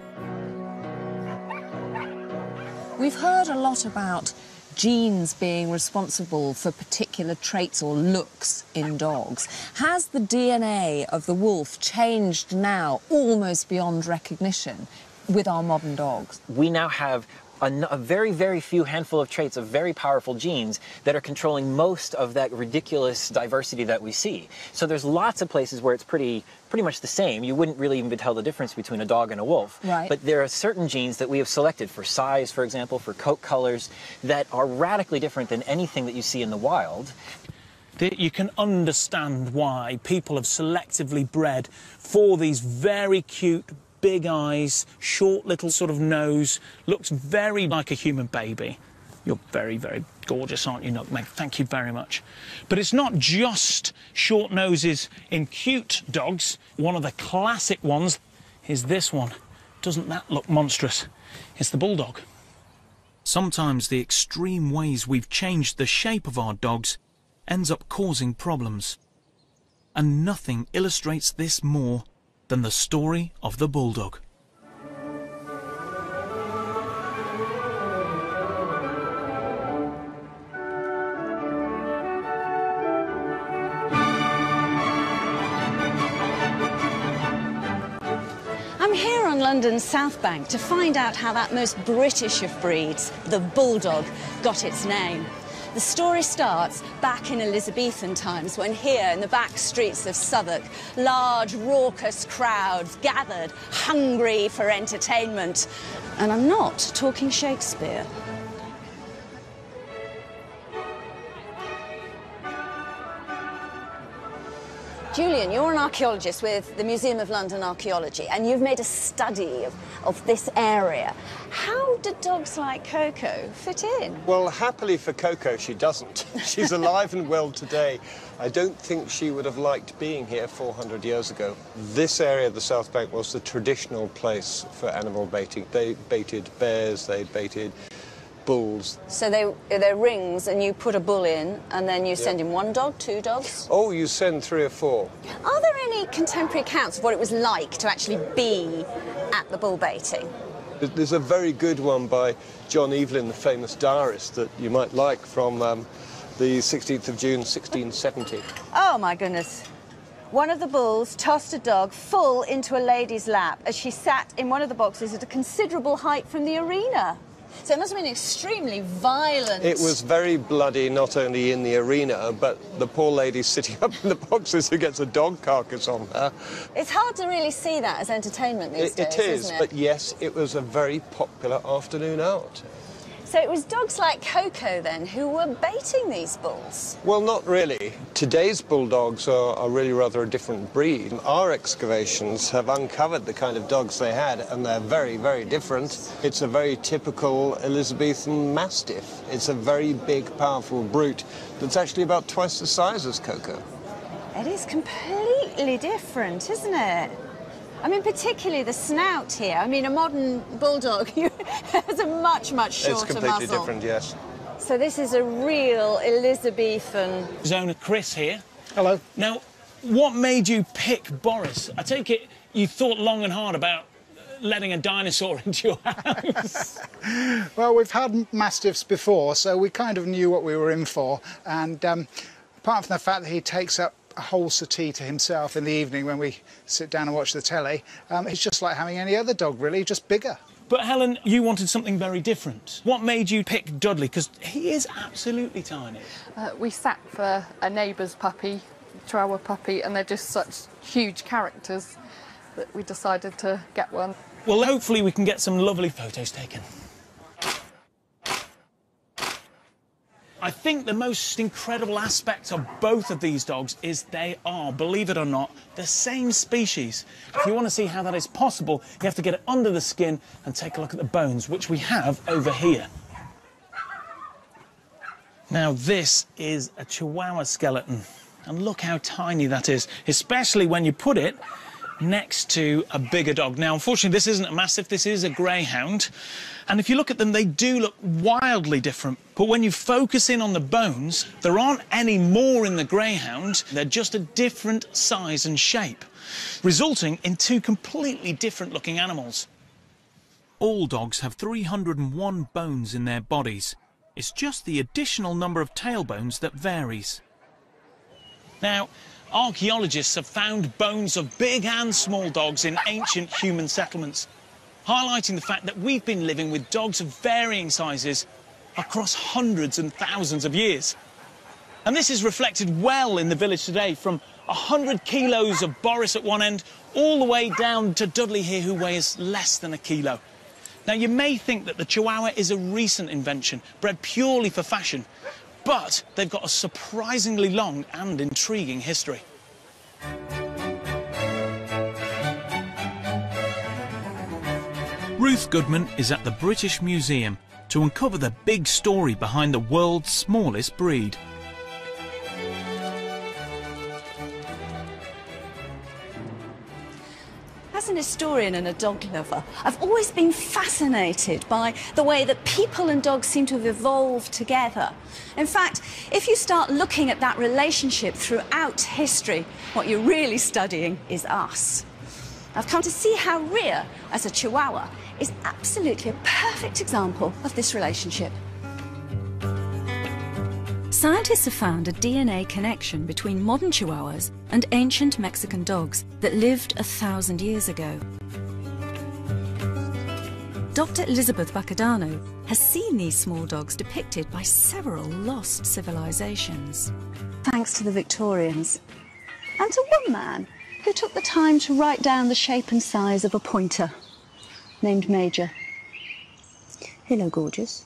We've heard a lot about genes being responsible for particular traits or looks in dogs. Has the D N A of the wolf changed now almost beyond recognition with our modern dogs? We now have a, n- a very, very few handful of traits of very powerful genes that are controlling most of that ridiculous diversity that we see. So there's lots of places where it's pretty pretty much the same. You wouldn't really even tell the difference between a dog and a wolf. Right. But there are certain genes that we have selected for size, for example, for coat colors, that are radically different than anything that you see in the wild. You can understand why people have selectively bred for these very cute, big eyes, short little sort of nose, looks very like a human baby. You're very, very gorgeous, aren't you, Nutmeg? Thank you very much. But it's not just short noses in cute dogs. One of the classic ones is this one. Doesn't that look monstrous? It's the bulldog. Sometimes the extreme ways we've changed the shape of our dogs ends up causing problems. And nothing illustrates this more than the story of the bulldog. I'm here on London's South Bank to find out how that most British of breeds, the bulldog, got its name. The story starts back in Elizabethan times when here in the back streets of Southwark, large raucous crowds gathered, hungry for entertainment. And I'm not talking Shakespeare. Julian, you're an archaeologist with the Museum of London Archaeology, and you've made a study of, of this area. How do dogs like Coco fit in? Well, happily for Coco, she doesn't. She's alive and well today. I don't think she would have liked being here four hundred years ago. This area of the South Bank was the traditional place for animal baiting. They baited bears, they baited bulls. So they, they're rings, and you put a bull in, and then you send in one dog, two dogs? Oh, you send three or four. Are there any contemporary accounts of what it was like to actually be at the bull baiting? There's a very good one by John Evelyn, the famous diarist, that you might like, from um, the sixteenth of June, sixteen seventy. Oh, my goodness. One of the bulls tossed a dog full into a lady's lap as she sat in one of the boxes at a considerable height from the arena. So it must have been extremely violent. It was very bloody, not only in the arena, but the poor lady sitting up in the boxes who gets a dog carcass on her. It's hard to really see that as entertainment these It, days, it is, isn't it? but yes, it was a very popular afternoon out. So it was dogs like Coco, then, who were baiting these bulls? Well, not really. Today's bulldogs are, are really rather a different breed. Our excavations have uncovered the kind of dogs they had, and they're very, very different. It's a very typical Elizabethan Mastiff. It's a very big, powerful brute that's actually about twice the size as Coco. It is completely different, isn't it? I mean, particularly the snout here. I mean, a modern bulldog has a much, much shorter muzzle. It's completely different, yes. So this is a real Elizabethan... Zona Chris here. Hello. Now, what made you pick Boris? I take it you thought long and hard about letting a dinosaur into your house. Well, we've had Mastiffs before, so we kind of knew what we were in for. And um, apart from the fact that he takes up a whole settee to himself in the evening when we sit down and watch the telly, um, it's just like having any other dog, really, just bigger. But, Helen, you wanted something very different. What made you pick Dudley? Because he is absolutely tiny. Uh, we sat for a neighbour's puppy Chihuahua puppy, and they're just such huge characters that we decided to get one. Well, hopefully we can get some lovely photos taken. I think the most incredible aspect of both of these dogs is they are, believe it or not, the same species. If you want to see how that is possible, you have to get it under the skin and take a look at the bones, which we have over here. Now, this is a Chihuahua skeleton, and look how tiny that is, especially when you put it next to a bigger dog. Now, unfortunately, this isn't a Mastiff, this is a Greyhound. And if you look at them, they do look wildly different. But when you focus in on the bones, there aren't any more in the Greyhound. They're just a different size and shape, resulting in two completely different looking animals. All dogs have three hundred and one bones in their bodies. It's just the additional number of tailbones that varies. Now, archaeologists have found bones of big and small dogs in ancient human settlements, highlighting the fact that we've been living with dogs of varying sizes across hundreds and thousands of years. And this is reflected well in the village today, from one hundred kilos of Boris at one end all the way down to Dudley here, who weighs less than a kilo. Now, you may think that the Chihuahua is a recent invention, bred purely for fashion, but they've got a surprisingly long and intriguing history. Ruth Goodman is at the British Museum to uncover the big story behind the world's smallest breed. As an historian and a dog lover, I've always been fascinated by the way that people and dogs seem to have evolved together. In fact, if you start looking at that relationship throughout history, what you're really studying is us. I've come to see how Rhea, as a Chihuahua, is absolutely a perfect example of this relationship. Scientists have found a D N A connection between modern Chihuahuas and ancient Mexican dogs that lived a thousand years ago. Doctor Elizabeth Baccadano has seen these small dogs depicted by several lost civilizations. Thanks to the Victorians, and to one man who took the time to write down the shape and size of a pointer, named Major. Hello, gorgeous.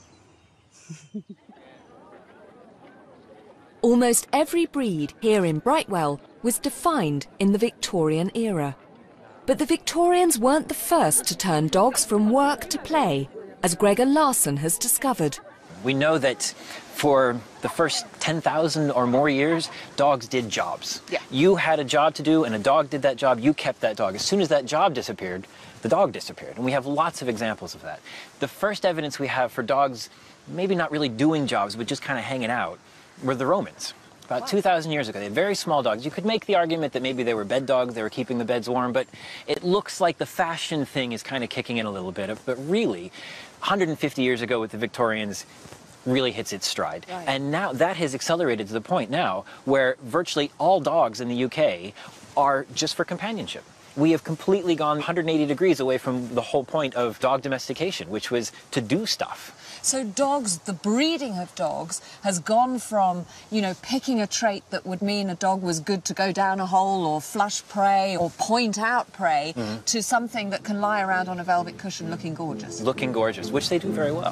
Almost every breed here in Brightwell was defined in the Victorian era. But the Victorians weren't the first to turn dogs from work to play, as Gregor Larson has discovered. We know that for the first ten thousand or more years, dogs did jobs. Yeah. You had a job to do, and a dog did that job. You kept that dog. As soon as that job disappeared, the dog disappeared. And we have lots of examples of that. The first evidence we have for dogs maybe not really doing jobs, but just kind of hanging out, were the Romans. About two thousand years ago. They had very small dogs. You could make the argument that maybe they were bed dogs, they were keeping the beds warm, but it looks like the fashion thing is kind of kicking in a little bit. But really, one hundred fifty years ago with the Victorians, really hits its stride. Right. And now that has accelerated to the point now where virtually all dogs in the U K are just for companionship. We have completely gone one hundred eighty degrees away from the whole point of dog domestication, which was to do stuff. So dogs, the breeding of dogs has gone from, you know, picking a trait that would mean a dog was good to go down a hole or flush prey or point out prey, mm-hmm. to something that can lie around on a velvet cushion looking gorgeous. Looking gorgeous, which they do very well.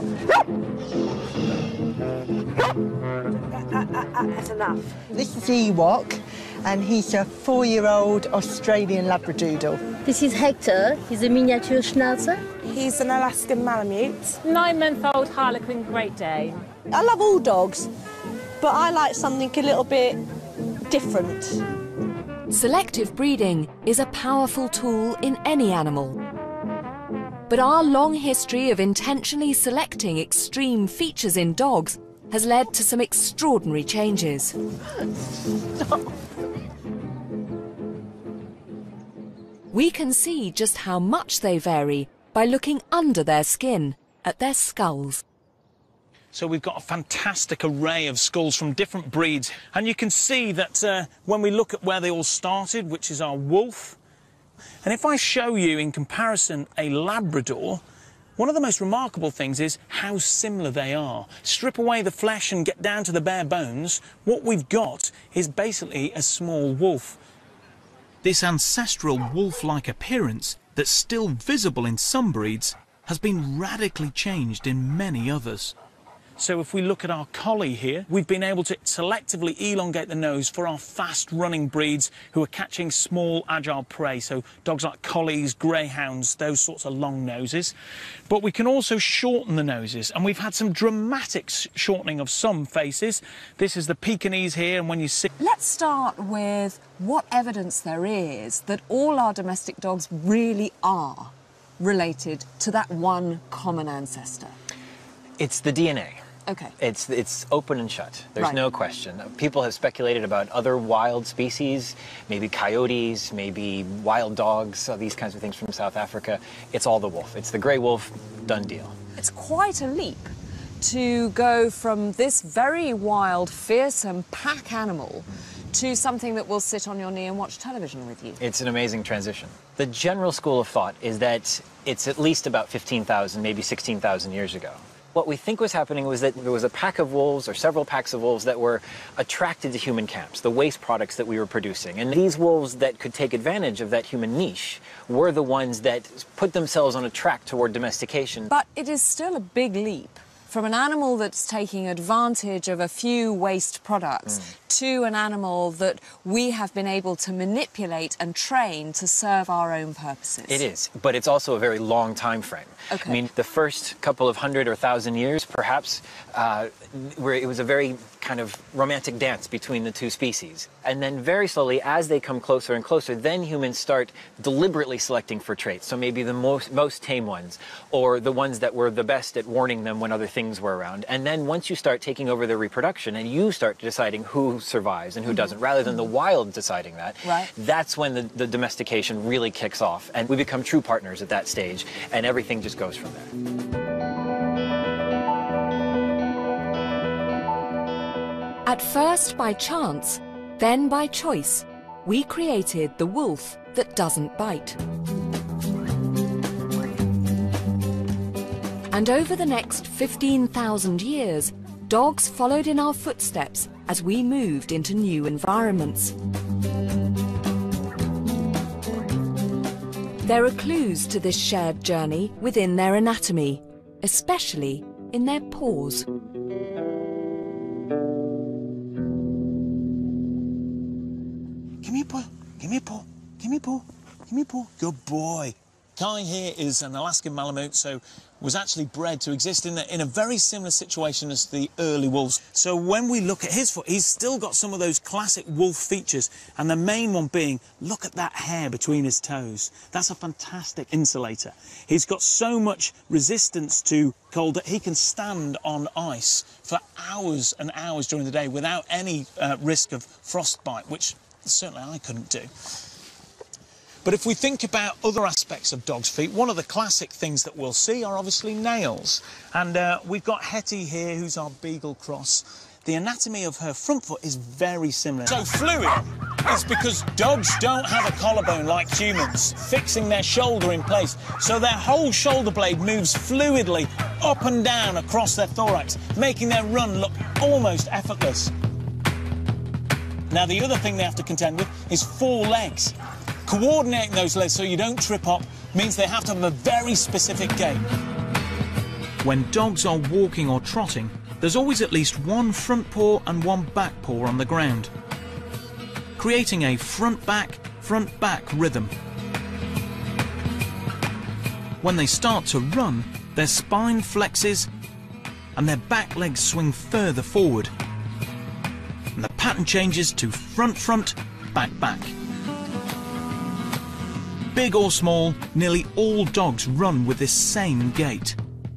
That's enough. This is Ewok, and he's a four-year-old Australian Labradoodle. This is Hector. He's a miniature Schnauzer. He's an Alaskan Malamute. Nine-month-old Harlequin Great Dane. I love all dogs, but I like something a little bit different. Selective breeding is a powerful tool in any animal. But our long history of intentionally selecting extreme features in dogs has led to some extraordinary changes. Stop. We can see just how much they vary by looking under their skin, at their skulls. So we've got a fantastic array of skulls from different breeds, and you can see that uh, when we look at where they all started, which is our wolf, and if I show you in comparison a Labrador, One of the most remarkable things is how similar they are. Strip away the flesh and get down to the bare bones, what we've got is basically a small wolf. This ancestral wolf-like appearance that's still visible in some breeds has been radically changed in many others. So if we look at our collie here, we've been able to selectively elongate the nose for our fast-running breeds who are catching small, agile prey, so dogs like collies, greyhounds, those sorts of long noses. But we can also shorten the noses, and we've had some dramatic shortening of some faces. This is the Pekingese here, and when you see... Let's start with what evidence there is that all our domestic dogs really are related to that one common ancestor. It's the D N A. Okay. It's, it's open and shut. There's Right. no question. People have speculated about other wild species, maybe coyotes, maybe wild dogs, uh, these kinds of things from South Africa. It's all the wolf. It's the grey wolf, done deal. It's quite a leap to go from this very wild, fearsome pack animal to something that will sit on your knee and watch television with you. It's an amazing transition. The general school of thought is that it's at least about fifteen thousand, maybe sixteen thousand years ago. What we think was happening was that there was a pack of wolves or several packs of wolves that were attracted to human camps, the waste products that we were producing. And these wolves that could take advantage of that human niche were the ones that put themselves on a track toward domestication. But it is still a big leap from an animal that's taking advantage of a few waste products mm. to an animal that we have been able to manipulate and train to serve our own purposes. It is, but it's also a very long time frame. Okay. I mean, the first couple of hundred or thousand years, perhaps, uh, where it was a very kind of romantic dance between the two species. And then very slowly, as they come closer and closer, then humans start deliberately selecting for traits. So maybe the most, most tame ones, or the ones that were the best at warning them when other things were around. And then once you start taking over their reproduction and you start deciding who survives and who mm-hmm. doesn't, rather than the wild deciding that, right. that's when the, the domestication really kicks off. And we become true partners at that stage, and everything just goes from there. At first by chance, then by choice, we created the wolf that doesn't bite. And over the next fifteen thousand years, dogs followed in our footsteps as we moved into new environments. There are clues to this shared journey within their anatomy, especially in their paws. Give me a paw, give me a paw, give me a paw, give me a paw. Good boy. Kai here is an Alaskan Malamute, so was actually bred to exist in a, in a very similar situation as the early wolves. So when we look at his foot, he's still got some of those classic wolf features, and the main one being, look at that hair between his toes. That's a fantastic insulator. He's got so much resistance to cold that he can stand on ice for hours and hours during the day without any uh, risk of frostbite, which certainly I couldn't do. But if we think about other aspects of dogs' feet, one of the classic things that we'll see are obviously nails. And uh, we've got Hetty here, who's our Beagle cross. The anatomy of her front foot is very similar. So fluid is because dogs don't have a collarbone like humans, fixing their shoulder in place. So their whole shoulder blade moves fluidly up and down across their thorax, making their run look almost effortless. Now, the other thing they have to contend with is four legs. Coordinating those legs so you don't trip up means they have to have a very specific gait. When dogs are walking or trotting, there's always at least one front paw and one back paw on the ground, creating a front-back, front-back rhythm. When they start to run, their spine flexes and their back legs swing further forward. And the pattern changes to front-front, back-back. Big or small, nearly all dogs run with this same gait.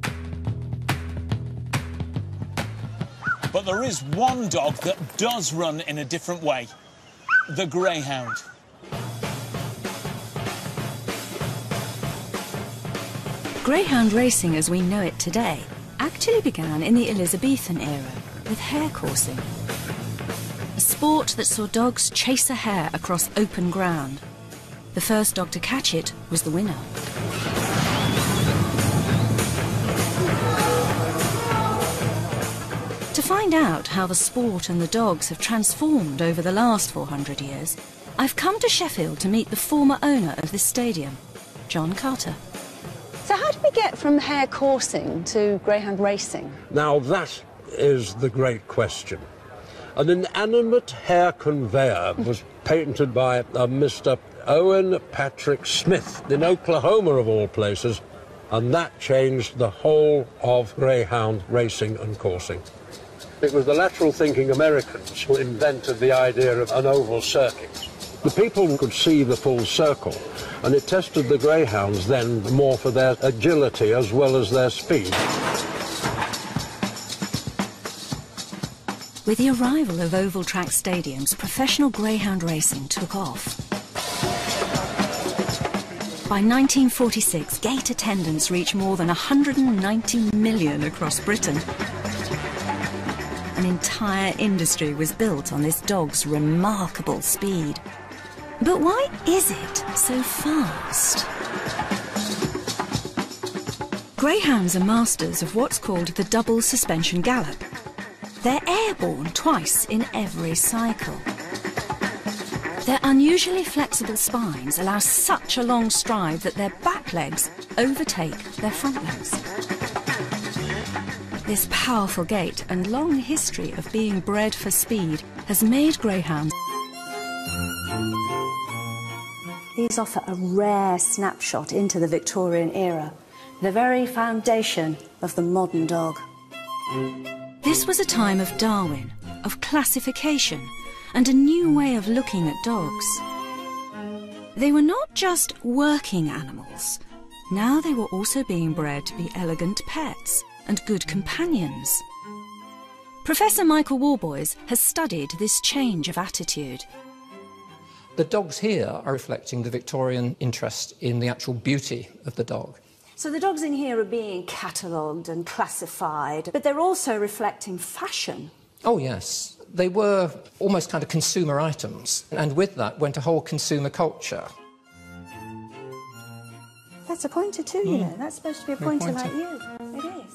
But there is one dog that does run in a different way, the greyhound. Greyhound racing as we know it today actually began in the Elizabethan era with hare coursing, a sport that saw dogs chase a hare across open ground. The first dog to catch it was the winner. find out how the sport and the dogs have transformed over the last four hundred years, I've come to Sheffield to meet the former owner of this stadium, John Carter. So how did we get from hare coursing to greyhound racing? Now that is the great question. An inanimate hare conveyor was patented by uh, Mister Owen Patrick Smith in Oklahoma, of all places, and that changed the whole of greyhound racing and coursing. It was the lateral-thinking Americans who invented the idea of an oval circuit. The people could see the full circle, and it tested the greyhounds then more for their agility as well as their speed. With the arrival of oval track stadiums, professional greyhound racing took off. By nineteen forty-six, gate attendance reached more than one hundred ninety million across Britain. An entire industry was built on this dog's remarkable speed. But why is it so fast? Greyhounds are masters of what's called the double suspension gallop. They're airborne twice in every cycle. Their unusually flexible spines allow such a long stride that their back legs overtake their front legs. This powerful gait and long history of being bred for speed has made greyhounds. These offer a rare snapshot into the Victorian era, the very foundation of the modern dog. This was a time of Darwin, of classification, and a new way of looking at dogs. They were not just working animals. Now they were also being bred to be elegant pets and good companions. Professor Michael Warboys has studied this change of attitude. The dogs here are reflecting the Victorian interest in the actual beauty of the dog. So the dogs in here are being catalogued and classified, but they're also reflecting fashion. Oh, yes. They were almost kind of consumer items, and with that went a whole consumer culture. That's a pointer too, mm. you know. That's supposed to be a pointer, pointer like you. It is.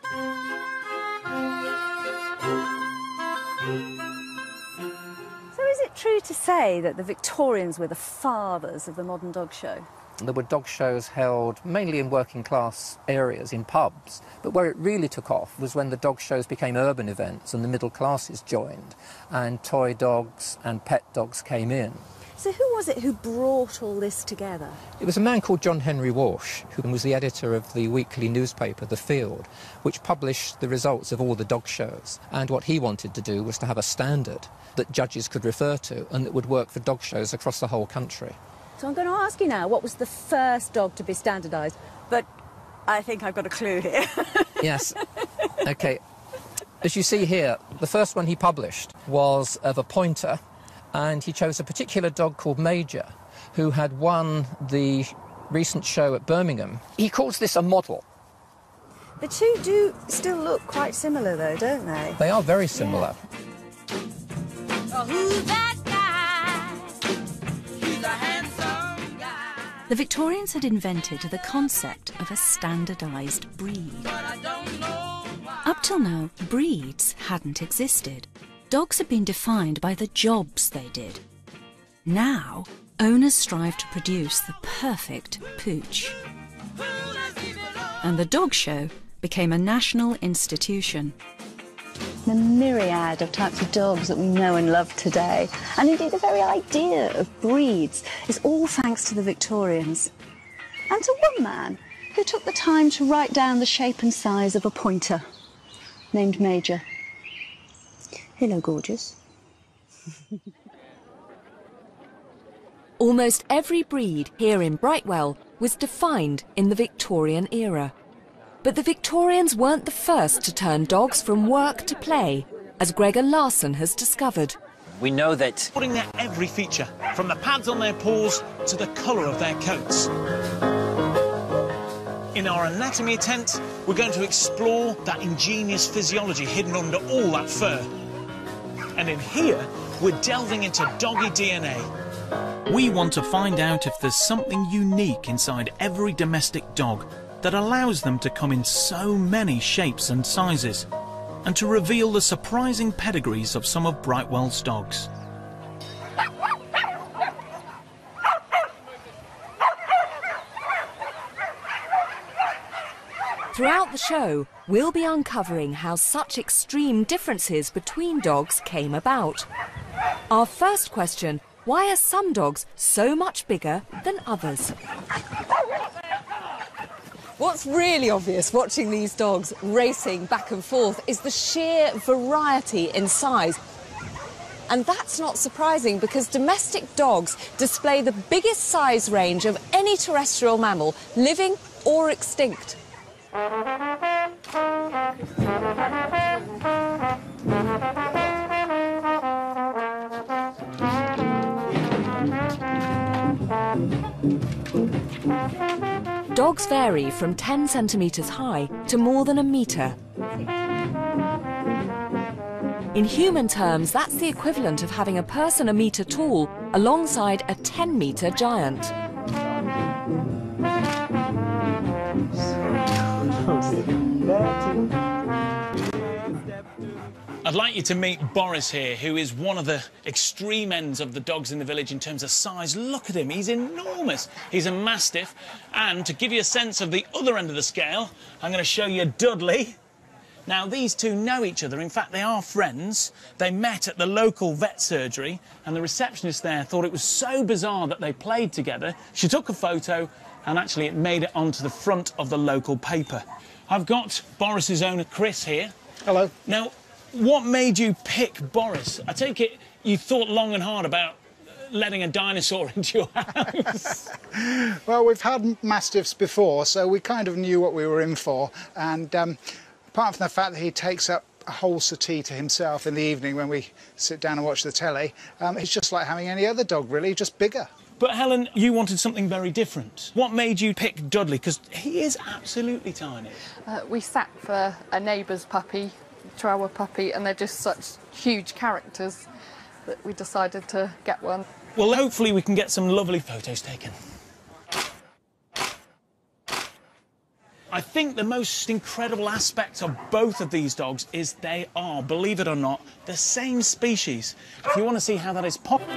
So is it true to say that the Victorians were the fathers of the modern dog show? There were dog shows held mainly in working class areas, in pubs, but where it really took off was when the dog shows became urban events and the middle classes joined and toy dogs and pet dogs came in. So who was it who brought all this together? It was a man called John Henry Walsh, who was the editor of the weekly newspaper The Field, which published the results of all the dog shows. And what he wanted to do was to have a standard that judges could refer to and that would work for dog shows across the whole country. So I'm going to ask you now, what was the first dog to be standardised? But I think I've got a clue here. Yes. OK. As you see here, the first one he published was of a pointer, and he chose a particular dog called Major, who had won the recent show at Birmingham. He calls this a model. The two do still look quite similar, though, don't they? They are very similar. Yeah. Oh, who's that guy? He's a handsome guy. The Victorians had invented the concept of a standardised breed. Up till now, breeds hadn't existed. Dogs had been defined by the jobs they did. Now, owners strive to produce the perfect pooch. And the dog show became a national institution. The myriad of types of dogs that we know and love today, and indeed the very idea of breeds, is all thanks to the Victorians. And to one man who took the time to write down the shape and size of a pointer, named Major. Hello, gorgeous. Almost every breed here in Brightwell was defined in the Victorian era. But the Victorians weren't the first to turn dogs from work to play, as Gregor Larson has discovered. We know that putting their every feature, from the pads on their paws to the colour of their coats. In our anatomy tent, we're going to explore that ingenious physiology hidden under all that fur. And in here, we're delving into doggy D N A. We want to find out if there's something unique inside every domestic dog that allows them to come in so many shapes and sizes. and to reveal the surprising pedigrees of some of Brightwell's dogs. Throughout the show, we'll be uncovering how such extreme differences between dogs came about. Our first question: why are some dogs so much bigger than others? What's really obvious watching these dogs racing back and forth is the sheer variety in size. And that's not surprising because domestic dogs display the biggest size range of any terrestrial mammal, living or extinct. Dogs vary from ten centimetres high to more than a metre. In human terms, that's the equivalent of having a person a metre tall alongside a ten metre giant. I'd like you to meet Boris here, who is one of the extreme ends of the dogs in the village in terms of size. Look at him, he's enormous. He's a Mastiff. And to give you a sense of the other end of the scale, I'm going to show you Dudley. Now, these two know each other. In fact, they are friends. They met at the local vet surgery, and the receptionist there thought it was so bizarre that they played together. She took a photo, and actually it made it onto the front of the local paper. I've got Boris's own Chris here. Hello. Now, what made you pick Boris? I take it you thought long and hard about letting a dinosaur into your house. Well, we've had Mastiffs before, so we kind of knew what we were in for. And um, apart from the fact that he takes up a whole settee to himself in the evening when we sit down and watch the telly, um, it's just like having any other dog, really, just bigger. But, Helen, you wanted something very different. What made you pick Dudley? Because he is absolutely tiny. Uh, we sat for a neighbour's puppy, Chihuahua puppy, and they're just such huge characters that we decided to get one. Well, hopefully we can get some lovely photos taken. I think the most incredible aspect of both of these dogs is they are, believe it or not, the same species. If you want to see how that is possible...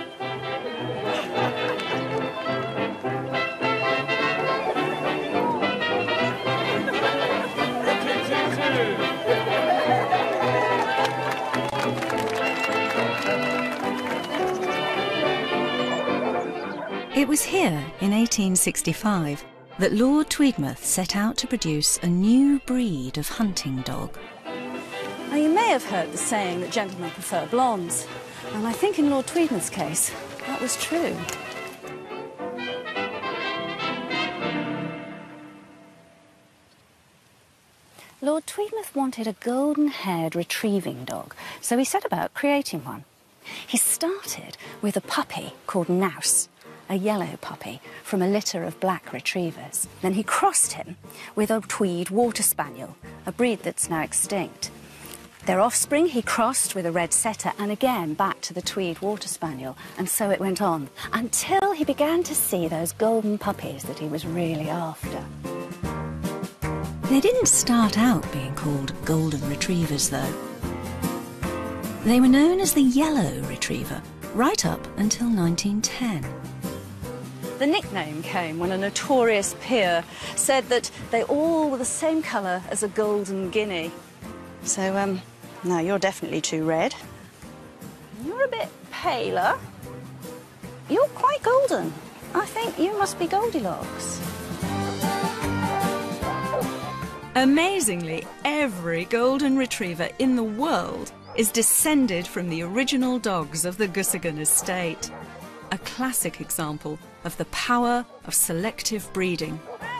It was here in eighteen sixty-five that Lord Tweedmouth set out to produce a new breed of hunting dog. Now, you may have heard the saying that gentlemen prefer blondes, and I think in Lord Tweedmouth's case, that was true. Lord Tweedmouth wanted a golden-haired retrieving dog, so he set about creating one. He started with a puppy called Nouse, a yellow puppy from a litter of black retrievers. Then he crossed him with a Tweed Water Spaniel, a breed that's now extinct. Their offspring he crossed with a red setter, and again back to the Tweed Water Spaniel, and so it went on, until he began to see those golden puppies that he was really after. They didn't start out being called golden retrievers, though. They were known as the yellow retriever, right up until nineteen ten. The nickname came when a notorious peer said that they all were the same colour as a golden guinea. So, um, no, you're definitely too red. You're a bit paler. You're quite golden. I think you must be Goldilocks. Amazingly, every golden retriever in the world is descended from the original dogs of the Gusigan estate. A classic example of the power of selective breeding.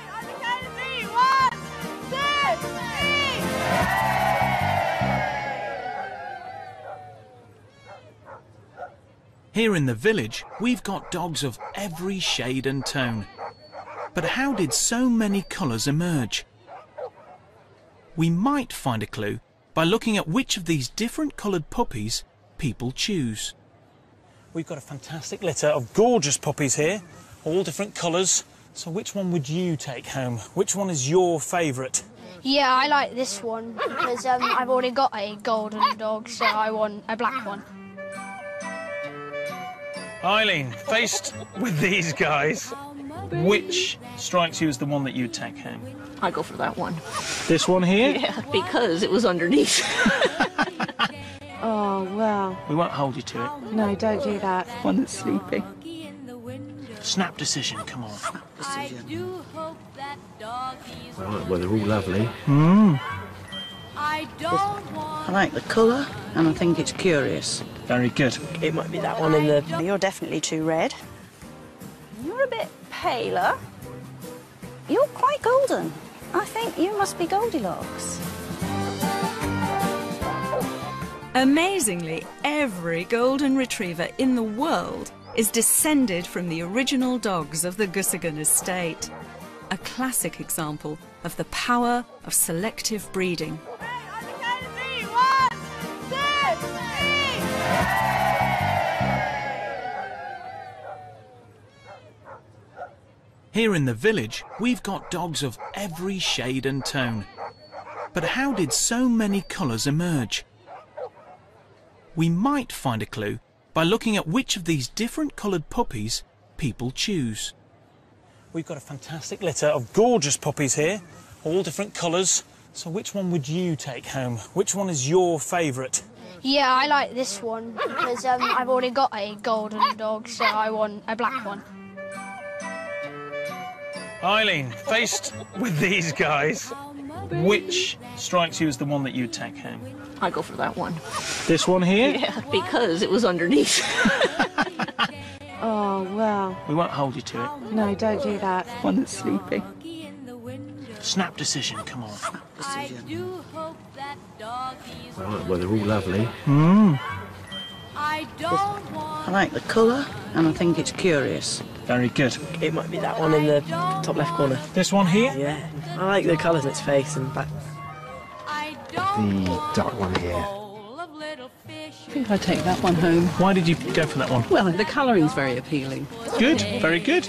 Here in the village, we've got dogs of every shade and tone. But how did so many colours emerge? We might find a clue by looking at which of these different coloured puppies people choose. We've got a fantastic litter of gorgeous puppies here, all different colours. So which one would you take home? Which one is your favourite? Yeah, I like this one because um, I've already got a golden dog, so I want a black one. Eileen, faced with these guys, which strikes you as the one that you'd take home? I go for that one. This one here? Yeah, because it was underneath. Oh, well. We won't hold you to it. No, don't do that. One that's sleeping. Snap decision, come on. Decision. Right, well, they're all lovely. Mm. I like the colour, and I think it's curious. Very good. It might be that one in the... You're definitely too red. You're a bit paler. You're quite golden. I think you must be Goldilocks. Amazingly, every golden retriever in the world is descended from the original dogs of the Gusigan estate. A classic example of the power of selective breeding. Here in the village, we've got dogs of every shade and tone. But how did so many colours emerge? We might find a clue by looking at which of these different coloured puppies people choose. We've got a fantastic litter of gorgeous puppies here, all different colours. So which one would you take home? Which one is your favourite? Yeah, I like this one because um, I've already got a golden dog, so I want a black one. Eileen, faced with these guys, which strikes you as the one that you'd take home? I go for that one. This one here? Yeah, because it was underneath. Oh, well. We won't hold you to it. No, don't do that. One that's sleeping. Snap decision, come on. Decision. Right, well, they're all lovely. Mm. I like the colour, and I think it's curious. Very good. It might be that one in the top left corner. This one here? Yeah. I like the colours in its face and back. The dark one here. I think I'd take that one home. Why did you go for that one? Well, the colouring's very appealing. Good, very good.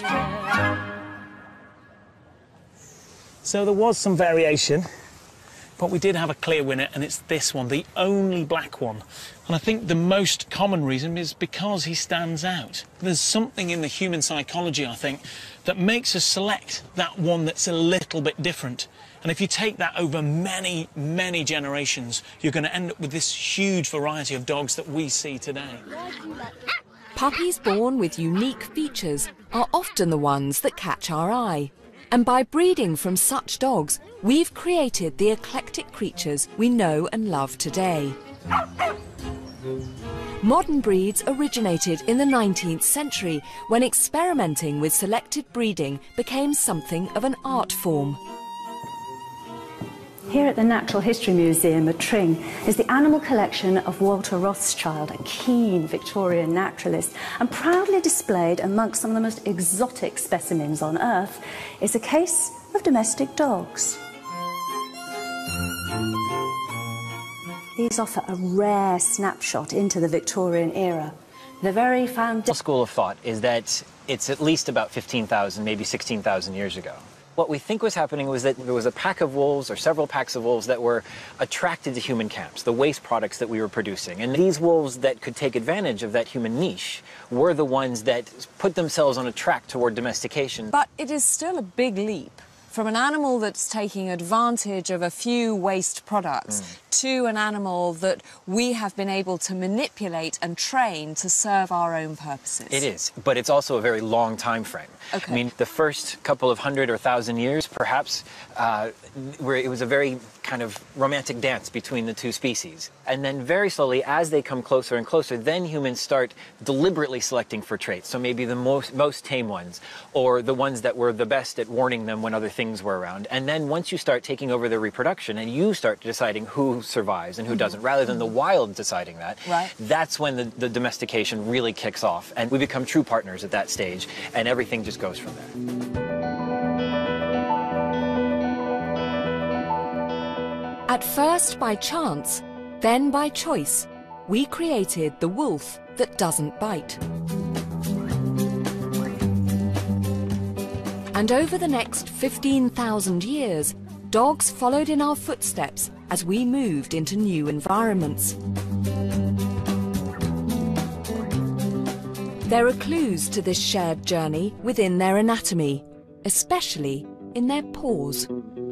So there was some variation, but we did have a clear winner, and it's this one, the only black one. And I think the most common reason is because he stands out. There's something in the human psychology, I think, that makes us select that one that's a little bit different. And if you take that over many, many generations, you're going to end up with this huge variety of dogs that we see today. Puppies born with unique features are often the ones that catch our eye. And by breeding from such dogs, we've created the eclectic creatures we know and love today. Modern breeds originated in the nineteenth century when experimenting with selective breeding became something of an art form. Here at the Natural History Museum at Tring is the animal collection of Walter Rothschild, a keen Victorian naturalist, and proudly displayed amongst some of the most exotic specimens on Earth is a case of domestic dogs. These offer a rare snapshot into the Victorian era. The very foundation... The school of thought is that it's at least about fifteen thousand, maybe sixteen thousand years ago. What we think was happening was that there was a pack of wolves or several packs of wolves that were attracted to human camps, the waste products that we were producing. And these wolves that could take advantage of that human niche were the ones that put themselves on a track toward domestication. But it is still a big leap from an animal that's taking advantage of a few waste products mm. to an animal that we have been able to manipulate and train to serve our own purposes. It is, but it's also a very long time frame. Okay. I mean, the first couple of hundred or thousand years, perhaps, uh, where it was a very kind of romantic dance between the two species. And then very slowly, as they come closer and closer, then humans start deliberately selecting for traits. So maybe the most, most tame ones, or the ones that were the best at warning them when other things were around. And then once you start taking over their reproduction and you start deciding who survives and who mm-hmm. doesn't, rather than the wild deciding that, right. that's when the, the domestication really kicks off. And we become true partners at that stage, and everything just goes from there. At first by chance, then by choice, we created the wolf that doesn't bite. And over the next fifteen thousand years, dogs followed in our footsteps as we moved into new environments. There are clues to this shared journey within their anatomy, especially in their paws.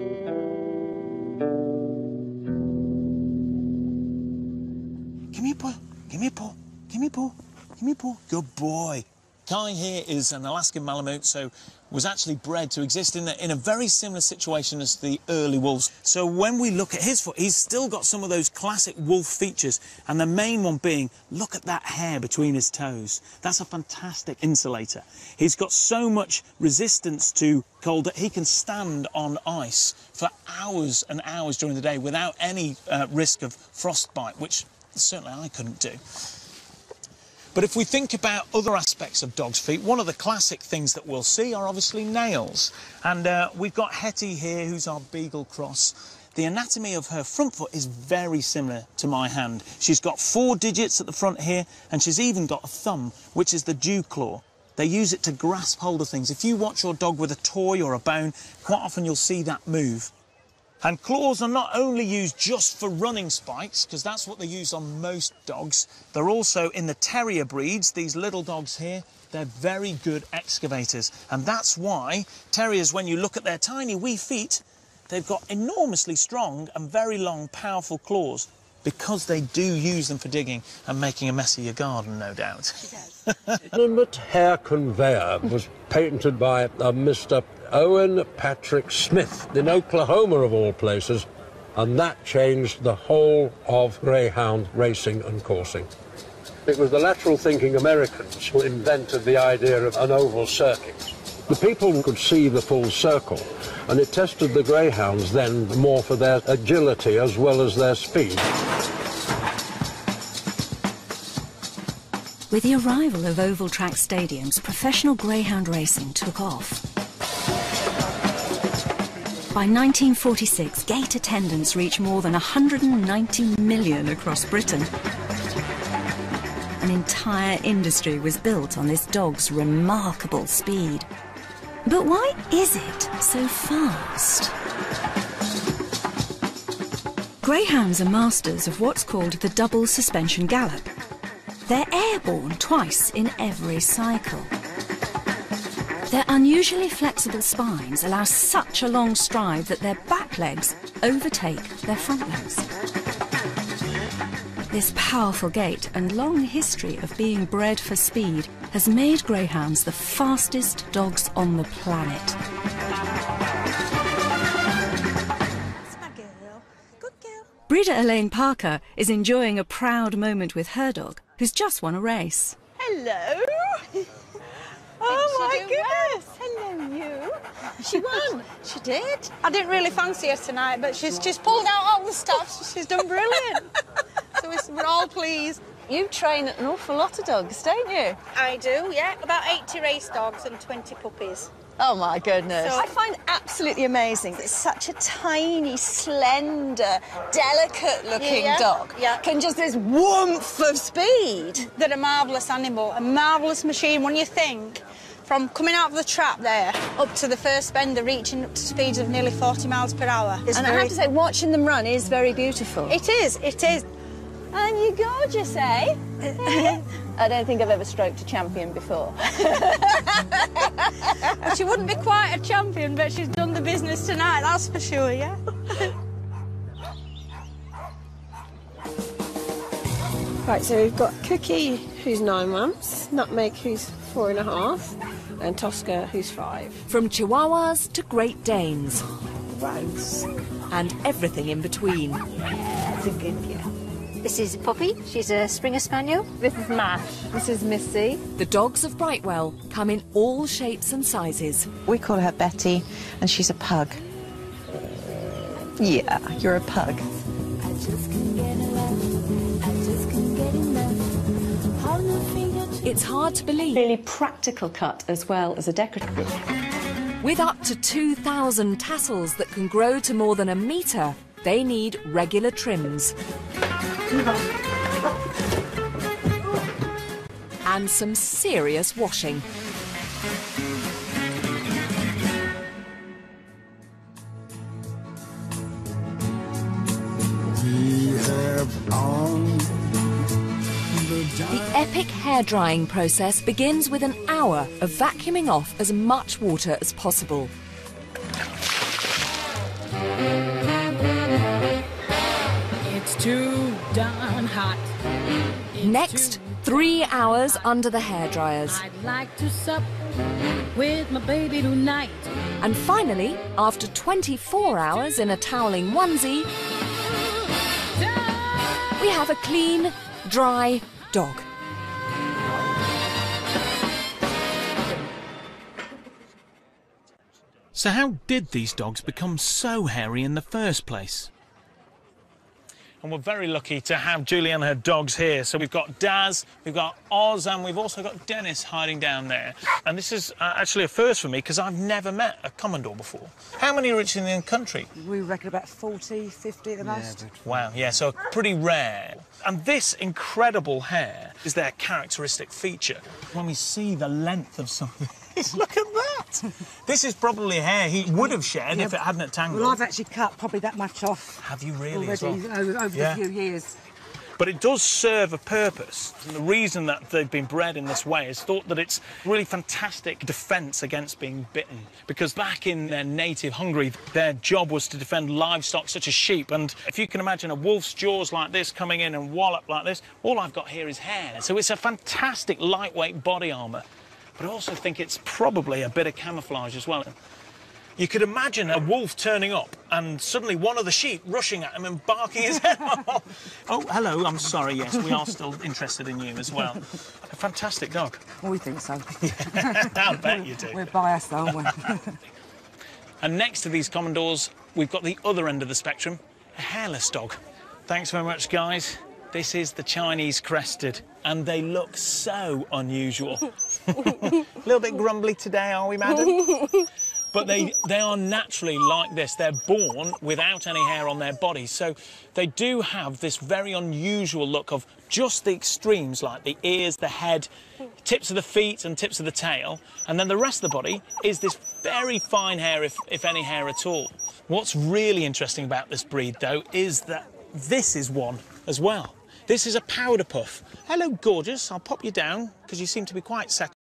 Give me a paw, give me a paw, give me a paw, give me a paw. Good boy. Kai here is an Alaskan Malamute, so was actually bred to exist in a, in a very similar situation as the early wolves. So when we look at his foot, he's still got some of those classic wolf features, and the main one being, look at that hair between his toes. That's a fantastic insulator. He's got so much resistance to cold that he can stand on ice for hours and hours during the day without any uh, risk of frostbite, which certainly I couldn't do. But if we think about other aspects of dogs' feet, one of the classic things that we'll see are obviously nails. And uh, we've got Hetty here, who's our Beagle cross. The anatomy of her front foot is very similar to my hand. She's got four digits at the front here, and she's even got a thumb, which is the dew claw. They use it to grasp hold of things. If you watch your dog with a toy or a bone, quite often you'll see that move. And claws are not only used just for running spikes, because that's what they use on most dogs. They're also in the terrier breeds, these little dogs here, they're very good excavators. And that's why terriers, when you look at their tiny wee feet, they've got enormously strong and very long, powerful claws, because they do use them for digging and making a mess of your garden, no doubt. Animate hair conveyor was patented by uh, Mister Owen Patrick Smith in Oklahoma, of all places, and that changed the whole of greyhound racing and coursing. It was the lateral-thinking Americans who invented the idea of an oval circuit. The people could see the full circle, and it tested the greyhounds then more for their agility as well as their speed. With the arrival of oval track stadiums, professional greyhound racing took off. By nineteen forty-six, gate attendance reached more than one hundred ninety million across Britain. An entire industry was built on this dog's remarkable speed. But why is it so fast? Greyhounds are masters of what's called the double suspension gallop. They're airborne twice in every cycle. Their unusually flexible spines allow such a long stride that their back legs overtake their front legs. This powerful gait and long history of being bred for speed has made greyhounds the fastest dogs on the planet. Breeder Elaine Parker is enjoying a proud moment with her dog, who's just won a race. Hello. Oh my goodness! Hello, you. She won. She did. I didn't really fancy her tonight, but she's just pulled out all the stops. She's done brilliant. So we're all pleased. You train an awful lot of dogs, don't you? I do, yeah. About eighty race dogs and twenty puppies. Oh my goodness. So I find absolutely amazing that such a tiny, slender, delicate-looking yeah, dog yeah. can just this warmth of speed. They're a marvellous animal, a marvellous machine when you think from coming out of the trap there up to the first bend, they're reaching up to speeds of nearly forty miles per hour. It's and very... I have to say, watching them run is very beautiful. It is, it is. And you're gorgeous, eh? I don't think I've ever stroked a champion before. Well, she wouldn't be quite a champion, but she's done the business tonight, that's for sure, yeah? Right, so we've got Cookie, who's nine months, Nutmeg, who's four and a half, and Tosca, who's five. From Chihuahuas to Great Danes. Gross. And everything in between. That's a good yeah. This is Poppy, she's a Springer Spaniel. This is Mash. This is Missy. The dogs of Brightwell come in all shapes and sizes. We call her Betty, and she's a pug. Yeah, you're a pug. I just can't get enough. I just can't get enough. Hold the finger. It's hard to believe. Really practical cut as well as a decorative. With up to two thousand tassels that can grow to more than a metre, they need regular trims. And some serious washing. hair drying process begins with an hour of vacuuming off as much water as possible. It's too darn hot. Next, three hours under the hairdryers. I'd like to sup with my baby tonight. And finally, after twenty-four hours in a toweling onesie, we have a clean, dry dog. So how did these dogs become so hairy in the first place? And we're very lucky to have Julie and her dogs here. So we've got Daz, we've got Oz, and we've also got Dennis hiding down there. And this is uh, actually a first for me because I've never met a Commodore before. How many are actually in the country? We reckon about forty, fifty at the most. Wow, yeah, so pretty rare. And this incredible hair is their characteristic feature. When we see the length of something, look at that! This is probably hair he would have shed Yeah, if it hadn't tangled. Well, I've actually cut probably that much off. Have you really? Already, as well? over, over Yeah. a few years. But it does serve a purpose. And the reason that they've been bred in this way is thought that it's really fantastic defence against being bitten. Because back in their native Hungary, their job was to defend livestock such as sheep. And if you can imagine a wolf's jaws like this coming in and wallop like this, all I've got here is hair. So it's a fantastic lightweight body armour. But I also think it's probably a bit of camouflage as well. You could imagine a wolf turning up and suddenly one of the sheep rushing at him and barking his head off. Oh, hello, I'm sorry, yes, we are still interested in you as well. A fantastic dog. Well, we think so. Yeah, I'll bet you do. We're biased, aren't we? And next to these Commodores, we've got the other end of the spectrum, a hairless dog. Thanks very much, guys. This is the Chinese crested, and they look so unusual. A little bit grumbly today, are we, madam? But they, they are naturally like this. They're born without any hair on their bodies. So they do have this very unusual look of just the extremes, like the ears, the head, tips of the feet and tips of the tail. And then the rest of the body is this very fine hair, if, if any hair at all. What's really interesting about this breed, though, is that this is one as well. This is a powder puff. Hello, gorgeous. I'll pop you down because you seem to be quite settled.